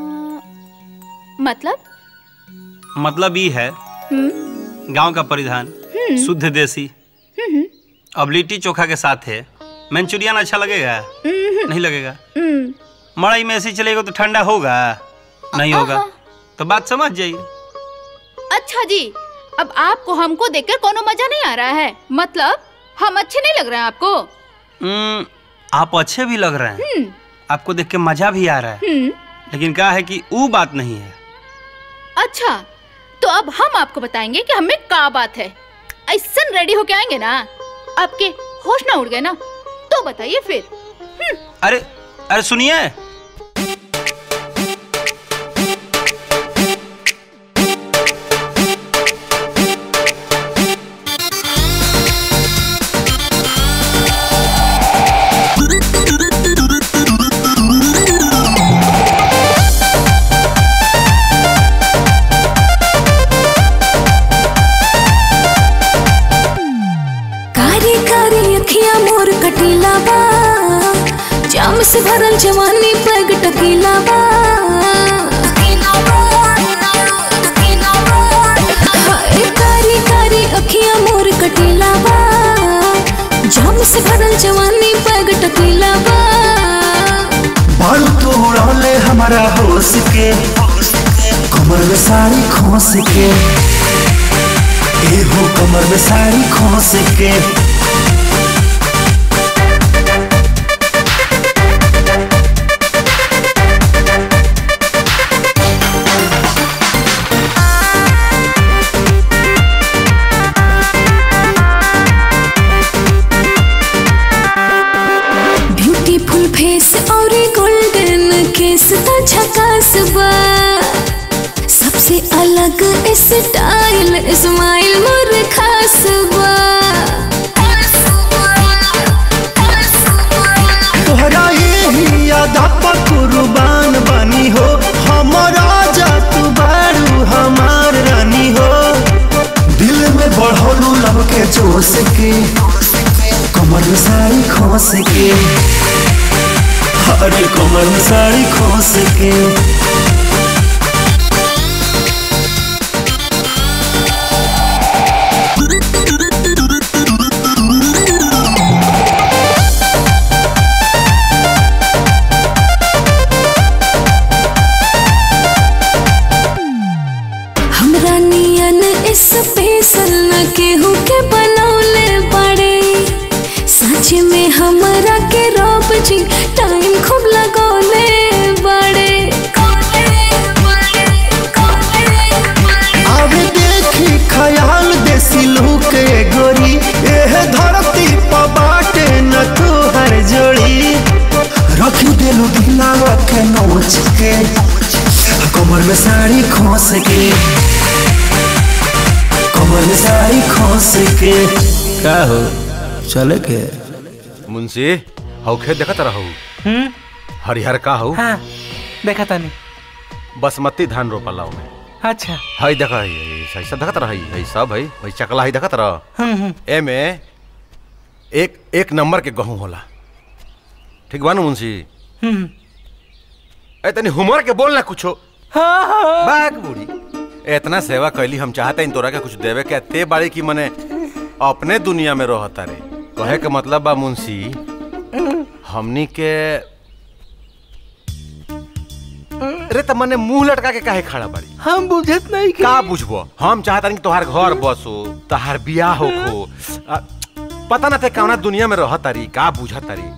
मतलब ये है, गांव का परिधान शुद्ध देसी, अब लिट्टी चोखा के साथ है मंचूरियन अच्छा लगेगा? नहीं लगेगा। मड़ई में ऐसे चलेगा तो ठंडा होगा? नहीं होगा। तो बात समझ जाइए। अच्छा जी, अब आपको हमको देखकर कोनो मजा नहीं आ रहा है? मतलब हम अच्छे नहीं लग रहे हैं आपको? आप अच्छे भी लग रहे हैं, आपको देख के मजा भी आ रहा है, लेकिन क्या है कि वो बात नहीं है। अच्छा, तो अब हम आपको बताएंगे कि हमें क्या बात है। ऐसा रेडी होके आएंगे ना, आपके होश ना उड़ गए ना, तो बताइए फिर। अरे अरे सुनिए, जाम से भरल जवानी पैग टकीला बा, कारी कारी अखियां मोर कटीला बा, जाम से भरल जवानी पैग टकीला बा। बाल तोड़ले हमारा होश के, कमर में साड़ी खोस के, ए हो कमर में साड़ी खोस के। झकास बा, सबसे अलग स्टाइल इस्माइल मोर खास बा। तोहरा यही यादा पर कुर्बान बनी हो, हमारा जा तू बारू हमार रानी हो। दिल में बढ़ोलू लब के जोश के, कमर में साड़ी खोस के, अरे कमर में साड़ी खोस के। हमरा नियन स्पेशल न केहू के बनौले बड़े, सच में हमरा के रब जी टाइम खूब लगौले बड़े। आवे देखी ख्याल देसी लूक गोरी, एह धरती पर बाटे न तू हर जोड़ी। रखी देलू दिलावा के नोच के, कमर में साड़ी खोस के, कमर में साड़ी खोस के। का हो चले के मुंशी हौखे देखत रहू? हरिहर का हो? हाँ देखा तानी। बासमती धान रोपला में। अच्छा हई देखा ऐसा देखत रही है सब है वही चकला ही देखत रह। एमे एक नंबर के गहूं होला, ठीक बा ना मुंशी? ए तनी हुमर के बोल ना कुछो। बाग बूढ़ी इतना सेवा कैली, हम चाहते इन तोरा के कुछ देवे के ते बाड़ी की मने अपने दुनिया में रहता रे। कहे के मतलब बा मुंशी हमनी के रे त मने मुंह लटका के काहे खड़ा बाड़ी? हम बुझत नहीं का बुझबो? हम चाहता नहीं तोहार घर बसो, तोहार बियाह होखो, पता ना ते कौना दुनिया में रहत तारी, का बुझत तारी?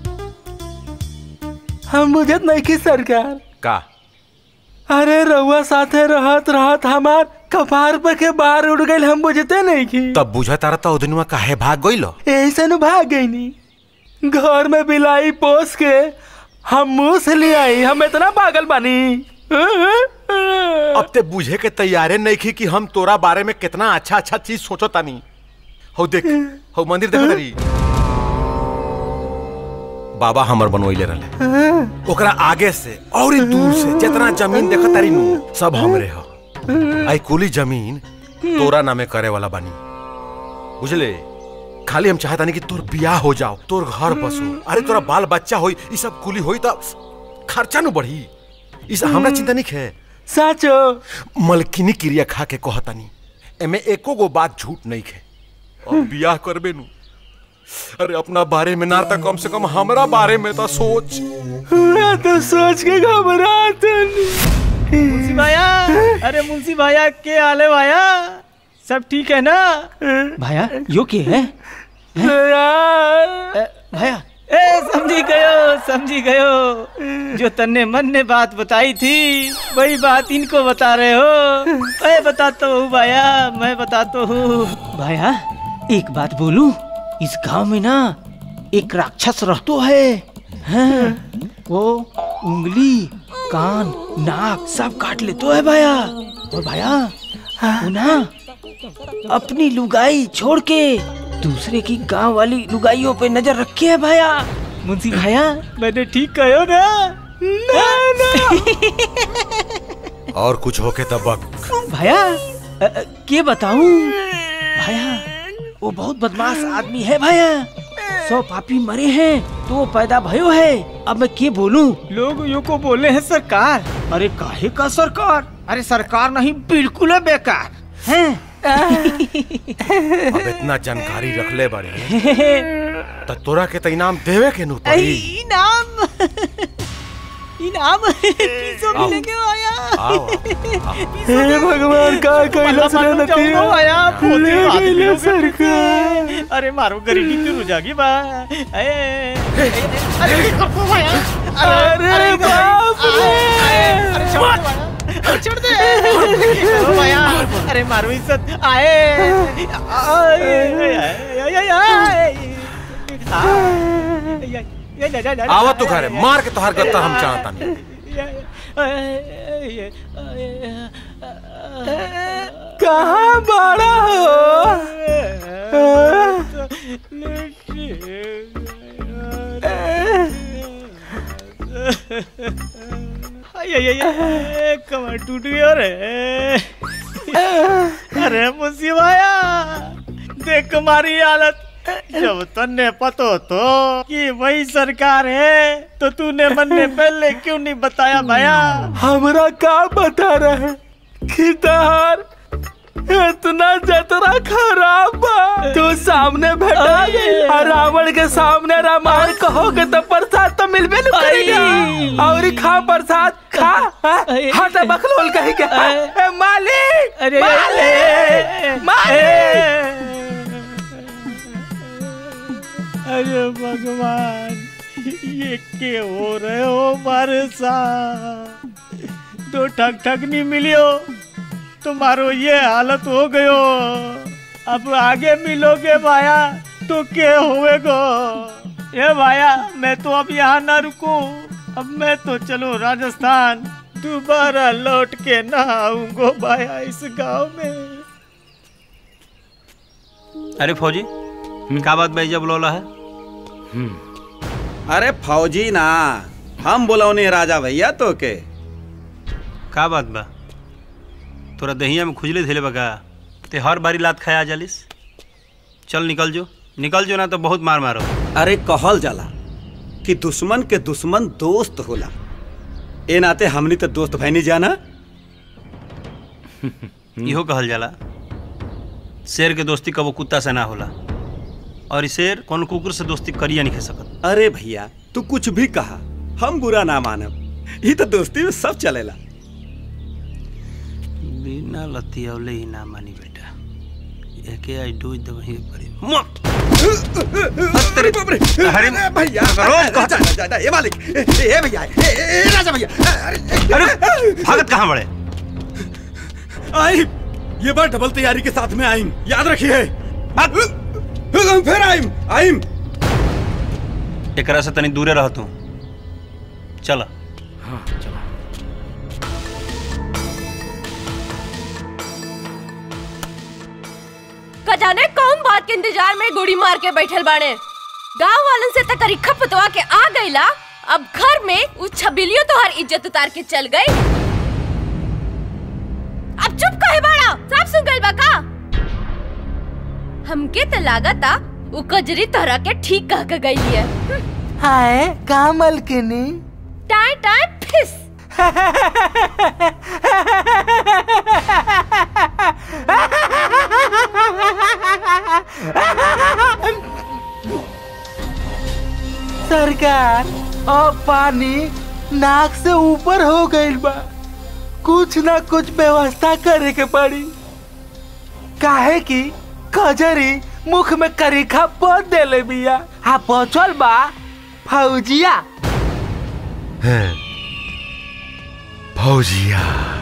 हम बुझत नहीं की सरकार का? अरे रउआ साथे रहत रहत हमार कपार पे के बाहर उड़ गई, हम बुझते नहीं की। तब बुझत तारा तो दिनवा काहे भाग गइलो? ऐसे न भाग गई नी, घर में बिलाई पोस के हम मुंह से ले आई, हम इतना पागल बानी। अब ते बुझे के तैयारे नहीं की कि हम तोरा बारे में कितना अच्छा अच्छा चीज सोचो तानी। हो देख, हो मंदिर देख तारी, बाबा हमर बनवैले रहले, ओकरा आगे से और दूर से जितना जमीन देखत तारी नु सब हमरे हो। आई कुली जमीन तोरा नामे करे वाला बानी, बुझले? खाली हम चाहता नहीं कि तोर बियाह हो जाओ, तोर घर बसो, अरे तोरा बाल बच्चा होई, ई सब कुली होई तो खर्चा नु बढ़ी। इस हमरा चिंता नहीं है। साचो मलकिनी क्रिया खा के कहतानी, एमे एको गो बात झूठ नहीं है। और बियाह करबे नु, अरे अपना बारे में ना कम से कम हमरा बारे में तो सोच। मैं तो सोच के घबरात। मुंशी भाया, अरे मुंशी भाया के आले भाया, सब ठीक है ना? भाया यो के है? भाया समझी गयो जो तन्ने मन ने बात बताई थी वही बात इनको बता रहे हो। मैं बताता हूँ भाया, मैं बताता हूँ भाया। एक बात बोलूं, इस गांव में ना एक राक्षस रहतो है। हाँ, वो उंगली कान नाक सब काट लेतो है भाया। और भाया वो ना अपनी लुगाई छोड़ के दूसरे की गांव वाली लुगाइयों पे नजर रखे है भाया। मुंशी भाया मैंने ठीक कहो ना? और कुछ होके तब भाया के बताऊं भाया, वो बहुत बदमाश आदमी है भाया। 100 पापी मरे हैं तो वो पैदा भयो है। अब मैं क्या बोलूं? लोग यो को बोले हैं सरकार। अरे काहे का सरकार? अरे सरकार नहीं, बिल्कुल है बेकार हैं। अब इतना जानकारी रख ले बड़े तो तोरा के तो इनाम देवे के नु पड़ी। इनाम पीसो मिलेंगे आया। हे भगवान का कैलाश रहती आया ले सरकार। अरे मारो गरीबी की रुजागी बा। अरे बाप रे, छोड़ दे भैया। अरे मारो इज्जत आए। आवा तू घरे मार के तोहार गत्ता हम चाहता नहीं। कहाँ बड़ा हो? कमर टूट गया रे। अरे मुंशी भाया देख तुम्हारी हालत। जब तन्ने पतो तो कि वही सरकार है तो तूने मन्ने पहले क्यों नहीं बताया भैया? हमरा का बता रहे कि तहार इतना जतरा खराब बा। तू सामने बैठा और रावण के सामने रामायण कहोगे तो प्रसाद तो मिलबे न करेगा। और खा प्रसाद खा। हाँ तो बकलोल कहीं के मालिक। अरे अरे भगवान ये क्या हो रहे हो हमारे साथ? दो ठग ठग नहीं मिलियो तुम्हारो ये हालत हो गयो। अब आगे मिलोगे भाया तो क्या होएगो? ये भाया मैं तो अब यहाँ ना रुकूं। अब मैं तो चलो राजस्थान, दोबारा लौट के ना आऊंगो भाया इस गांव में। अरे फौजी क्या बात भाई जब बोला है? अरे फौजी ना हम बोलौने राजा भैया तो के। का बात बा? तोरा दहिया में खुजले थे बका ते हर बारी लात खाया जालिस। चल निकल जो ना तो बहुत मार मारो। अरे कहल जाला कि दुश्मन के दुश्मन दोस्त होला। ए नाते हमनी तो दोस्त भैनी जाना। इहो कहल जाला शेर के दोस्ती कबो कुत्ता से ना होला और इस शेर कौन कुकुर से दोस्ती करिया नहीं खा सकत। अरे भैया तू कुछ भी कहा हम बुरा ना मानब। ये तो दोस्ती में सब चलेला। बिना लतियौले ही ना मानी बेटा। एके आई डोज दवही पड़ी। अरे बाप रे भैया ये मालिक ए भैया ए राजा भैया। अरे भागत कहाँ बड़े? आई ये बार डबल तैयारी के साथ में आईम, याद रखिए। फिर आईम एकरा से तनी दूरे रह तू। चला। हाँ चला। जाने कौन बात के इंतजार में गोली मार के बैठल बाड़े। गांव वालन से तक रिखा पतवा के आ गईला। अब घर में उस छबिलियो तो हर इज्जत उतार के चल गई। अब चुप काहे बाड़ा? सब सुन गइल बा का? हमके तो लागता उ कजरी तोहरा के ठीक कह के गई है। हाय का मलकिनी टाइ टाइ फिस। सरकार अब पानी नाक से ऊपर हो गई बा। कुछ ना कुछ व्यवस्था करे के पड़ी। काहे कि कजरी मुख में करीखा पद देले बिया। हाँ बचल बा फौजिया। फौजिया।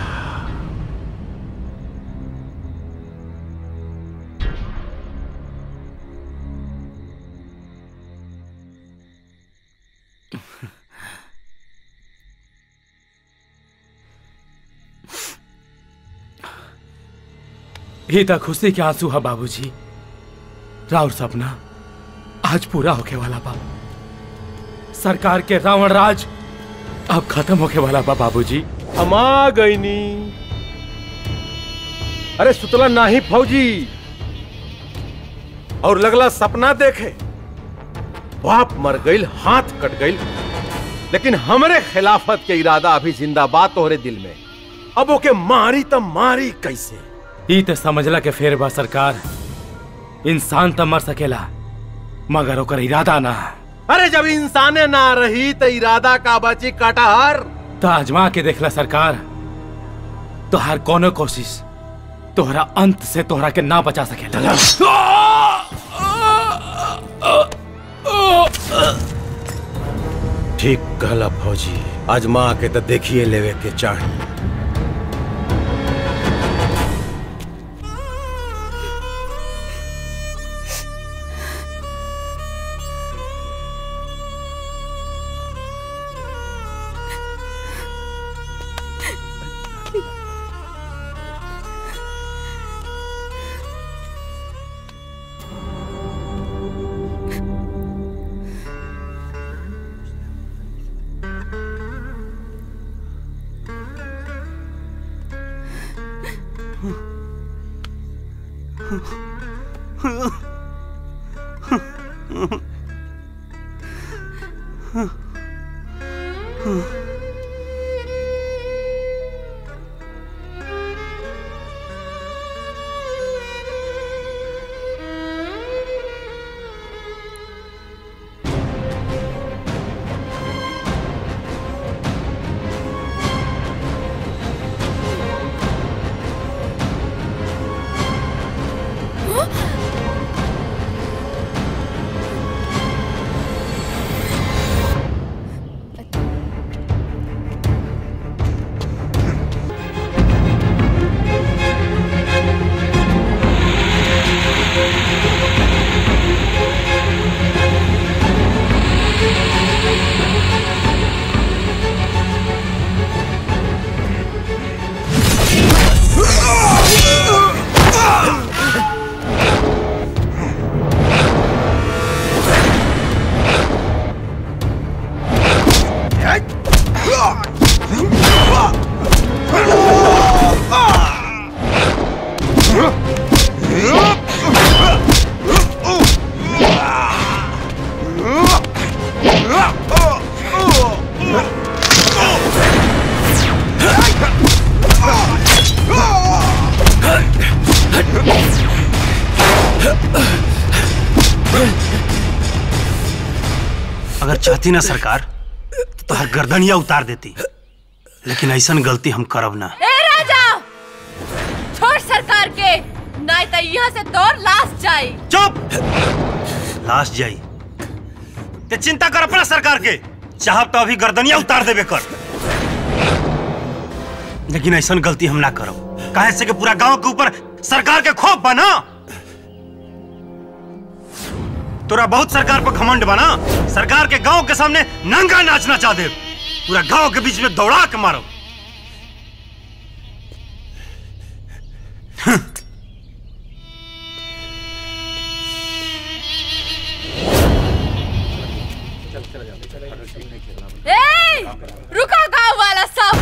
ये तो खुशी के आंसू है बाबूजी। राउर सपना आज पूरा होके वाला बा। सरकार के रावण राज अब खत्म होके वाला बा बाबूजी। हम आ गई नी। अरे सुतला नाही फौजी और लगला सपना देखे। बाप मर गई, हाथ कट गई, लेकिन हमरे खिलाफत के इरादा अभी जिंदाबाद तोहरे दिल में। अब ओके मारी तो मारी कैसे? ई तो समझला के फेर बा सरकार। इंसान तो मर सकेला मगर ओकर इरादा ना। अरे जब इंसाने ना रही तो इरादा का बची कटहर। तो आजमा के देखला सरकार, तोहार कोनो कोशिश तोहरा अंत से तोहरा के ना बचा सकेला। ठीक कहला फौजी, आजमा के तो देखिए लेवे के चाही। अगर चाहती ना सरकार तो हर गर्दनिया उतार देती, लेकिन ऐसा गलती हम करब ना। ए राजा, छोड़ सरकार के, नहीं तो यहाँ से तोर लाश जाई। चुप! लाश जाई ते चिंता कर अपना सरकार के, चाहब तो अभी गर्दनिया उतार देबे कर, लेकिन ऐसा गलती हम ना करब। काहे से कि पूरा गांव के ऊपर सरकार के खौफ बना। तोरा बहुत सरकार पर घमंड बना, सरकार के गांव के सामने नंगा नाचना चाह दे, पूरा गांव के बीच में दौड़ा के मारो। रुका गांव वाला सब,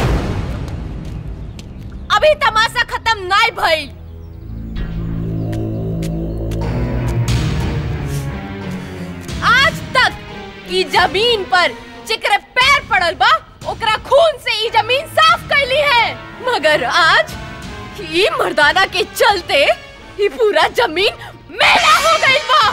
अभी तमाशा खत्म नहीं भइल। आज तक ई जमीन पर जेकरे पैर पड़ल बा ओकरा खून से ई जमीन साफ कैली है, मगर आज ई मर्दाना के चलते ई पूरा जमीन मेला हो गई बा।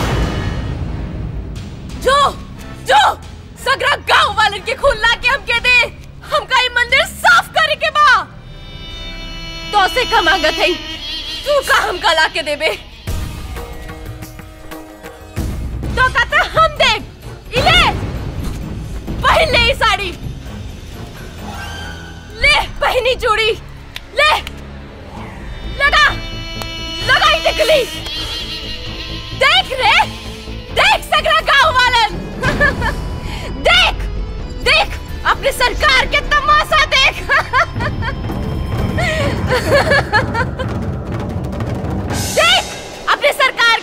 जो जो सगरा गांव वालन के खून ला के हमके दे, हमका ई मंदिर साफ करे के बा। तो से का मांगत है, तू का हमका ला के देबे? तो कहते हम देख, इले पहन ले साड़ी, ले पहनी चूड़ी, ले लगा लगा ही टिकली। देख रे, देख सगरा गाँव वालन। देख देख अपनी सरकार के तमाशा देख। देख अपनी सरकार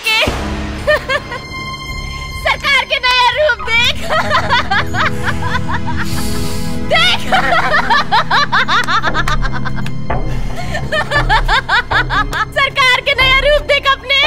के नया रूप देख। देख सरकार के नया रूप देख अपने।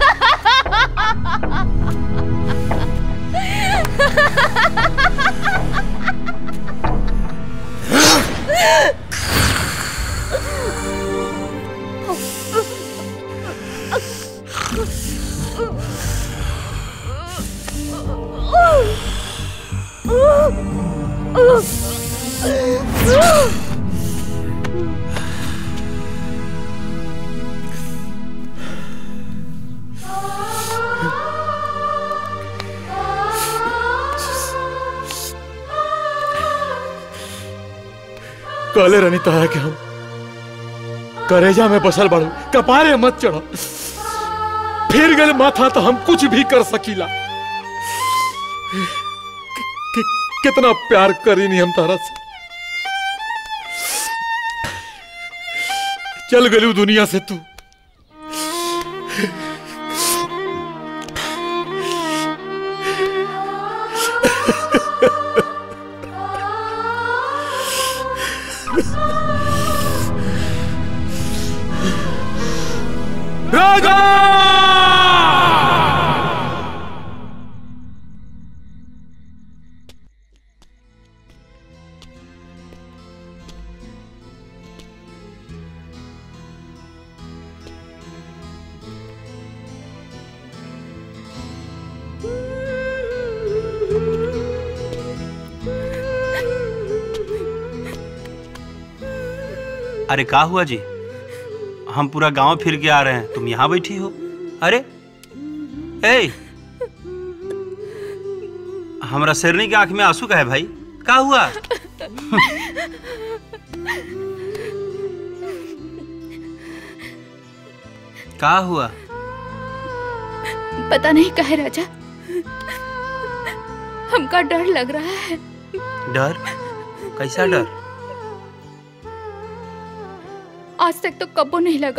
काले रानी तारा के हम करेजा में बसल बड़ू, कपारे मत चढ़ो। फिर गए माथा तो हम कुछ भी कर सकीला। कितना प्यार करी नहीं हम तारा से। चल गलू दुनिया से तू। राजा अरे का हुआ जी? हम पूरा गांव फिर के आ रहे हैं, तुम यहाँ बैठी हो? अरे ए, हमरा शेरनी की आंख में आंसू का है भाई, का हुआ? का हुआ? पता नहीं कहे राजा, हमका डर लग रहा है। डर? कैसा डर? आज तक तो कबो नहीं लगा।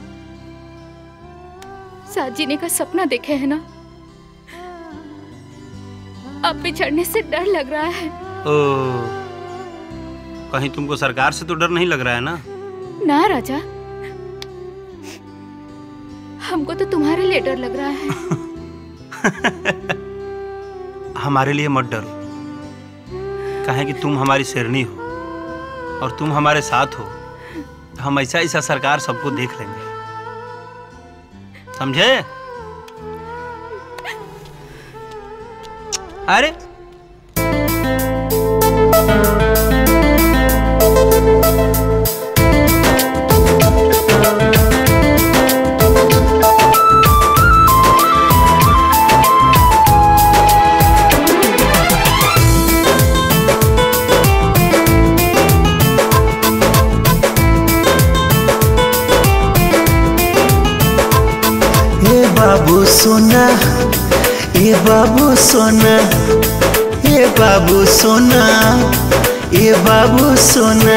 साथ जीने का सपना देखे है ना, अब बिछड़ने से डर लग रहा है। ओ, कहीं तुमको सरकार से तो डर नहीं लग रहा है ना? ना राजा, हमको तो तुम्हारे लिए डर लग रहा है। हमारे लिए मत डरो, कहें कि तुम हमारी शेरनी हो और तुम हमारे साथ हो। हम ऐसा ऐसा सरकार सबको देख लेंगे, समझे? अरे बाबू सोना, ये बाबू सोना, ये बाबू सोना, ये बाबू सोना,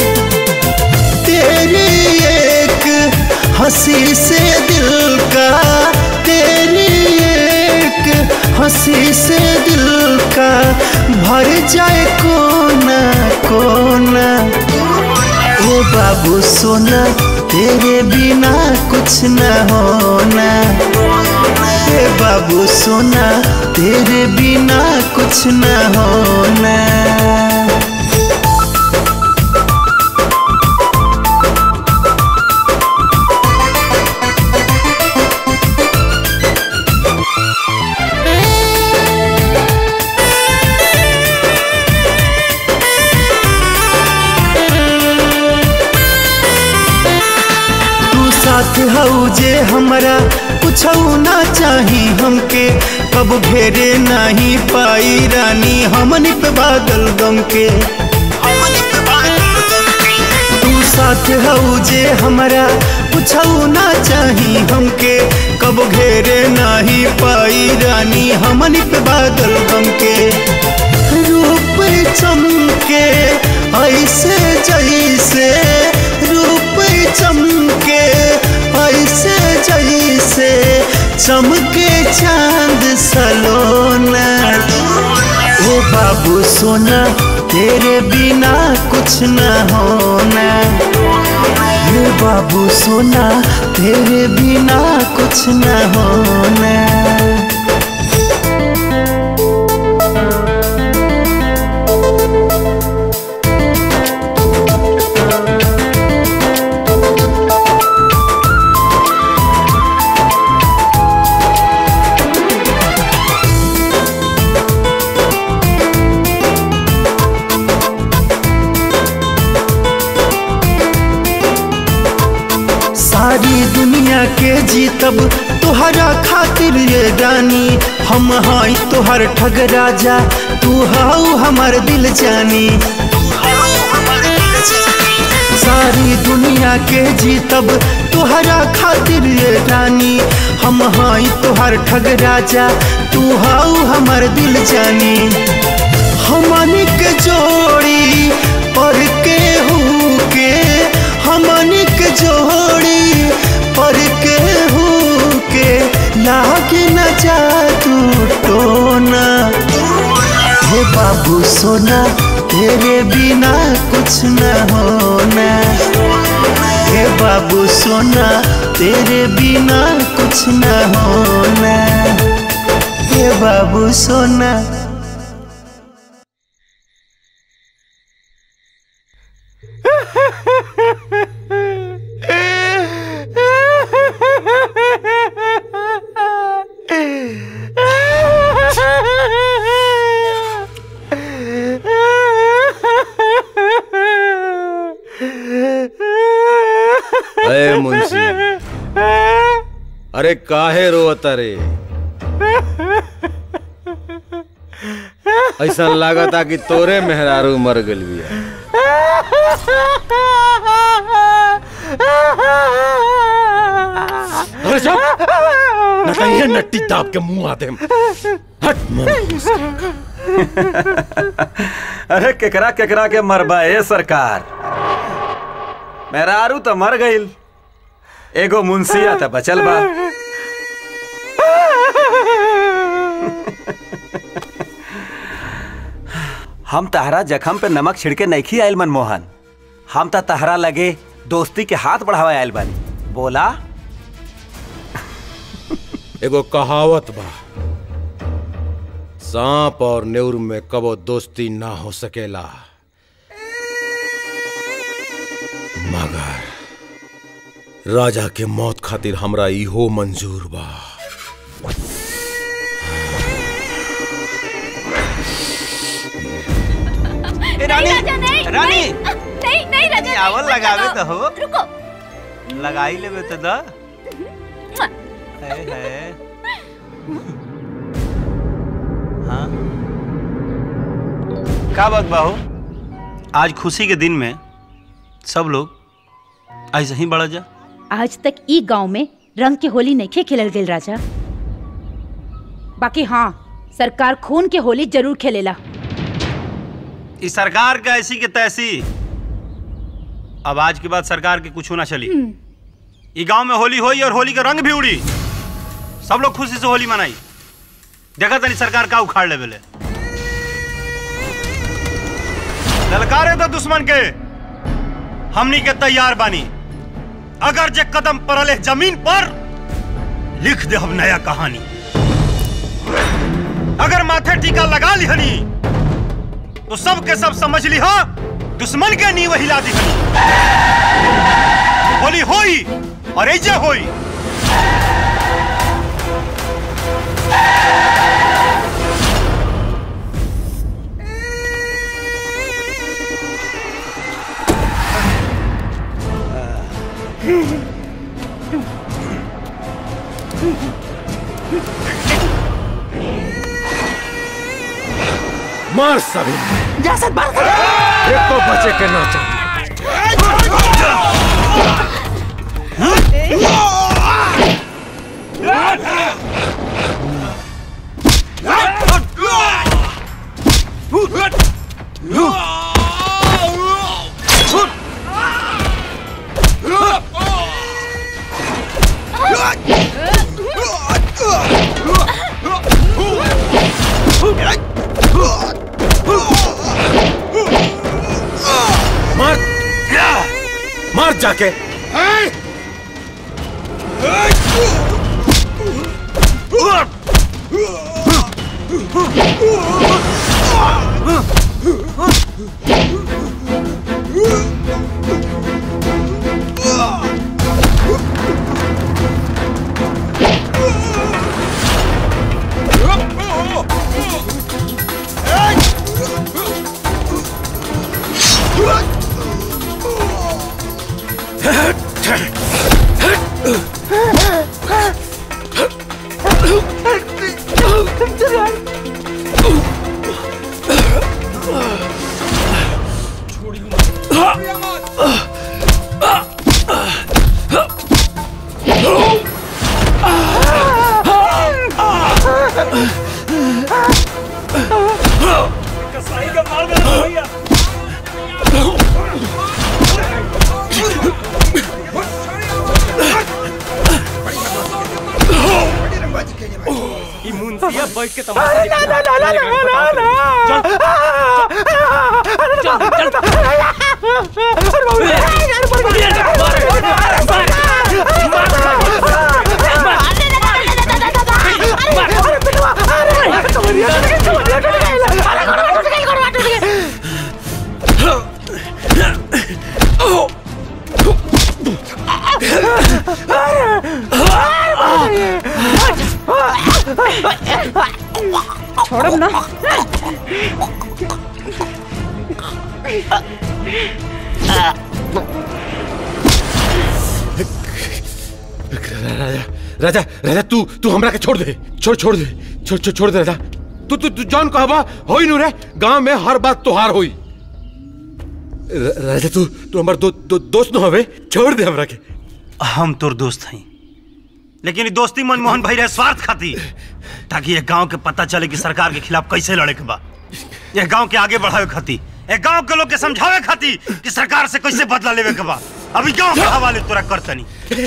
तेरी एक हंसी से दिल का, तेरी एक हंसी से दिल का भर जाए कोना कोना। ये बाबू सोना, तेरे बिना कुछ न होना। ए बाबू सोना, तेरे बिना कुछ न होना। साथ हऊ जे हमरा कुछ ना चाही हमके, कब घेरे नहीं पाई रानी हमनी पे बादल गम के। तू साथ हऊ जे हमरा कुछ ना चाही हमके, कब घेरे नहीं पाई रानी हमनी पे बादल गम के। रूप चमके ऐसे जैसे, रूप चमके ऐसे जैसे चमके चांद सलोना। ओ बाबू सोना तेरे बिना कुछ न होना, हे बाबू सोना तेरे बिना कुछ न होना। सारी दुनिया के जीतब तुहरा खातिर ये रानी, हम हाई तुहर ठग राजा तू हाउ हमार दिल जानी। सारी दुनिया के जीतब तुहरा खातिर ये रानी, हम हाई तुहर ठग राजा तू हाउ हमार दिल जानी। हमनी के जोड़ी पर के हूँ के, हमनी के जोड़ी पर के हूँ के लागे न जादू टोना। हे बाबू सोना तेरे बिना कुछ न होना, हे बाबू सोना तेरे बिना कुछ न होना, हे बाबू सोना। अरे मुंशी, अरे काहे रोता रे? ऐसा लागता कि तोरे मेहरारू मर गल बिया। अरे चुप, न कहिए नट्टी दाब के मुंह आते हट मर। अरे केकरा केकरा के मरबा ए सरकार, मेहरारू तो मर गईल, एगो मुंशिया तो बचल बा। हम तहरा जख्म पे नमक छिड़के नहीं आयल मनमोहन, हम तो तहरा लगे दोस्ती के हाथ बढ़ावा आयल बानी। बोला एगो कहावत बा, सांप और नेउर में कबो दोस्ती ना हो सकेला, मगर राजा के मौत खातिर हमरा इहो मंजूर बा। रानी, नहीं, रानी, नहीं राजा, आवल लगावे तो हो, रुको, लगाई लेवे तो दा। है हाँ का बात बाहू, आज खुशी के दिन में सब लोग ऐसे ही बढ़ा जा। आज तक ई गांव में रंग के होली नहीं खेलल गेल राजा, बाकी हाँ सरकार खून के होली जरूर खेलेला। इस सरकार का ऐसी के तैसी, अब आज के बाद सरकार के कुछ ना चली। ये गांव में होली होई और होली का रंग भी उड़ी, सब लोग खुशी से होली मनाई। देखा तनी सरकार का उखाड़ ले बेले, ललकारे तो दुश्मन के, हमनी के तैयार बानी। अगर जे कदम पड़ले जमीन पर, लिख दे हम नया कहानी। अगर माथे टीका लगा लिहनी तो सब के सब समझ लिहा दुश्मन के नींव हिला दिखनी। होली होई और ऐजे होई। मार सभी जैसे मार एक को बचे के ना चाहिए। मार मार जाके बैठ के तमाशा छोड़ो ना। राजा राजा तू हमरा के छोड़ दे छोड़ दे छोड़ दे राजा तू जौन कहबा होई नु रे गांव में हर बात तोहार होई राजा तू हमर दोस्त न हवे छोड़ दे हमरा के हम तोर दोस्त हई लेकिन ये दोस्ती मनमोहन भाई रहे स्वार्थ खाती ताकि ये गांव के पता चले कि सरकार के खिलाफ कैसे लड़े के बा ये गांव के आगे बढ़ावे खाती ये गांव के लोग के समझावे खाती कि सरकार से कैसे बदला लेवे के बा अभी गांव के हवाले तोरा करतनी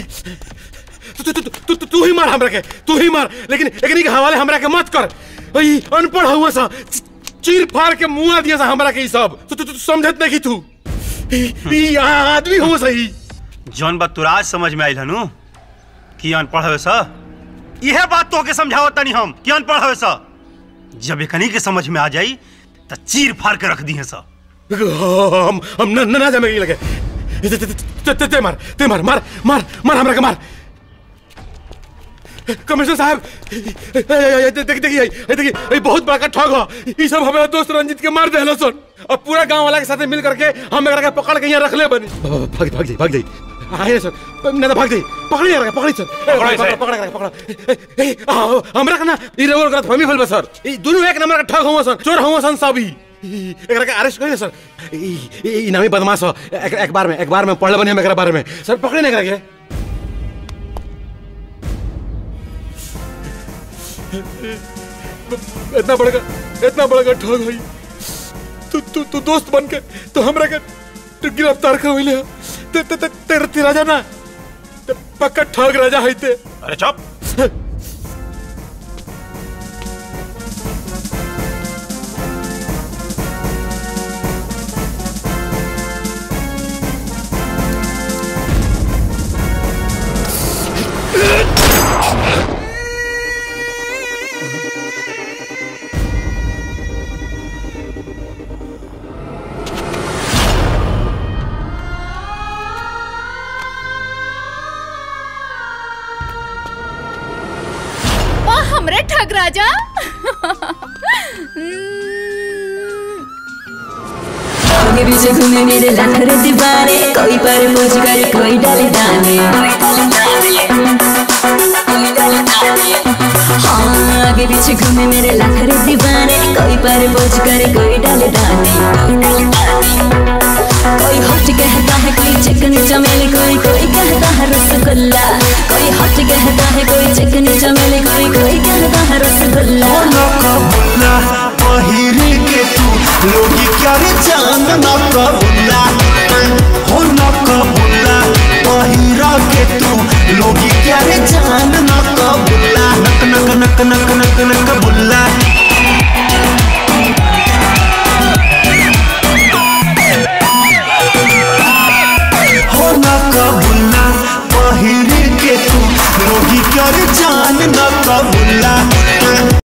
तू ही मार हमरा के तू ही मार लेकिन एकनी के हवाले हमरा के मत कर ई अनपढ़ हुआ सा चीर फाड़ के मुआ दिया सा हमरा के ई सब तू समझत नहीं तू ई आदमी हो सही जौन बात तोरा आज समझ में आइल हनु कि अनपढ़ हवे सा यह बात तो के समझावत तनी हम कि अनपढ़ हवे सा जब एकनी के समझ में आ जाई त चीर फाड़ के रख दी है सा हम ना जामे लगे ते मार हमरा के मार कमिश्नर साहब देखिए बहुत बड़ा ठग हो ये सब हमारे दोस्त रंजीत के मार देहलो सन अब पूरा गांव वाला के साथ मिल करके हम एकरा के पकड़ के यहाँ रख ले बनी भाग जाई आए सर ना भाग जाई पकड़ी सर पकड़ हमरा का ना ई रेवल गलत फहमी भइल बा सर ई दोनों एक नंबर का ठग हुआ सन चोर हुआ सन सब एकरा के अरेस्ट करिए सर ई नामी बदमाश हो अखबार में पढ़ले बनी हम एकरा बारे में सर पकड़े नहीं एकरा के इतना बड़ा ठग हुई तू दोस्त बन के तो हमरा के गिरफ्तार कर होइले तेरे राजा ना पक्का ठग राजा है ते अरे चुप हमरे ठग राजा आगे पीछे घूमे मेरे लाखरे दीवाने कोई पर पोज करे कोई डाले दाने पीछे घूमे मेरे लाखरे दीवाने, कोई पर बोझ करे कोई डाले डाले, कोई हॉट कहता है कोई चिकन चमेली, कोई कहता है रसगुल्ला, कोई हॉट कहता है कोई चिकन चमेली, कोई कहता है रसगुल्ला। बुल्ला पहिरी के तू लोगी क्या रे जान ना कबुल्ला, हो ना कबुल्ला पहिरा के तू लोगी क्या रे जान ना कबुल्ला, नक नक नक नक नक नक बुल्ला। हो ना कबुल्ला पहिरी के तू लोगी क्या रे जान ना कबुल्ला।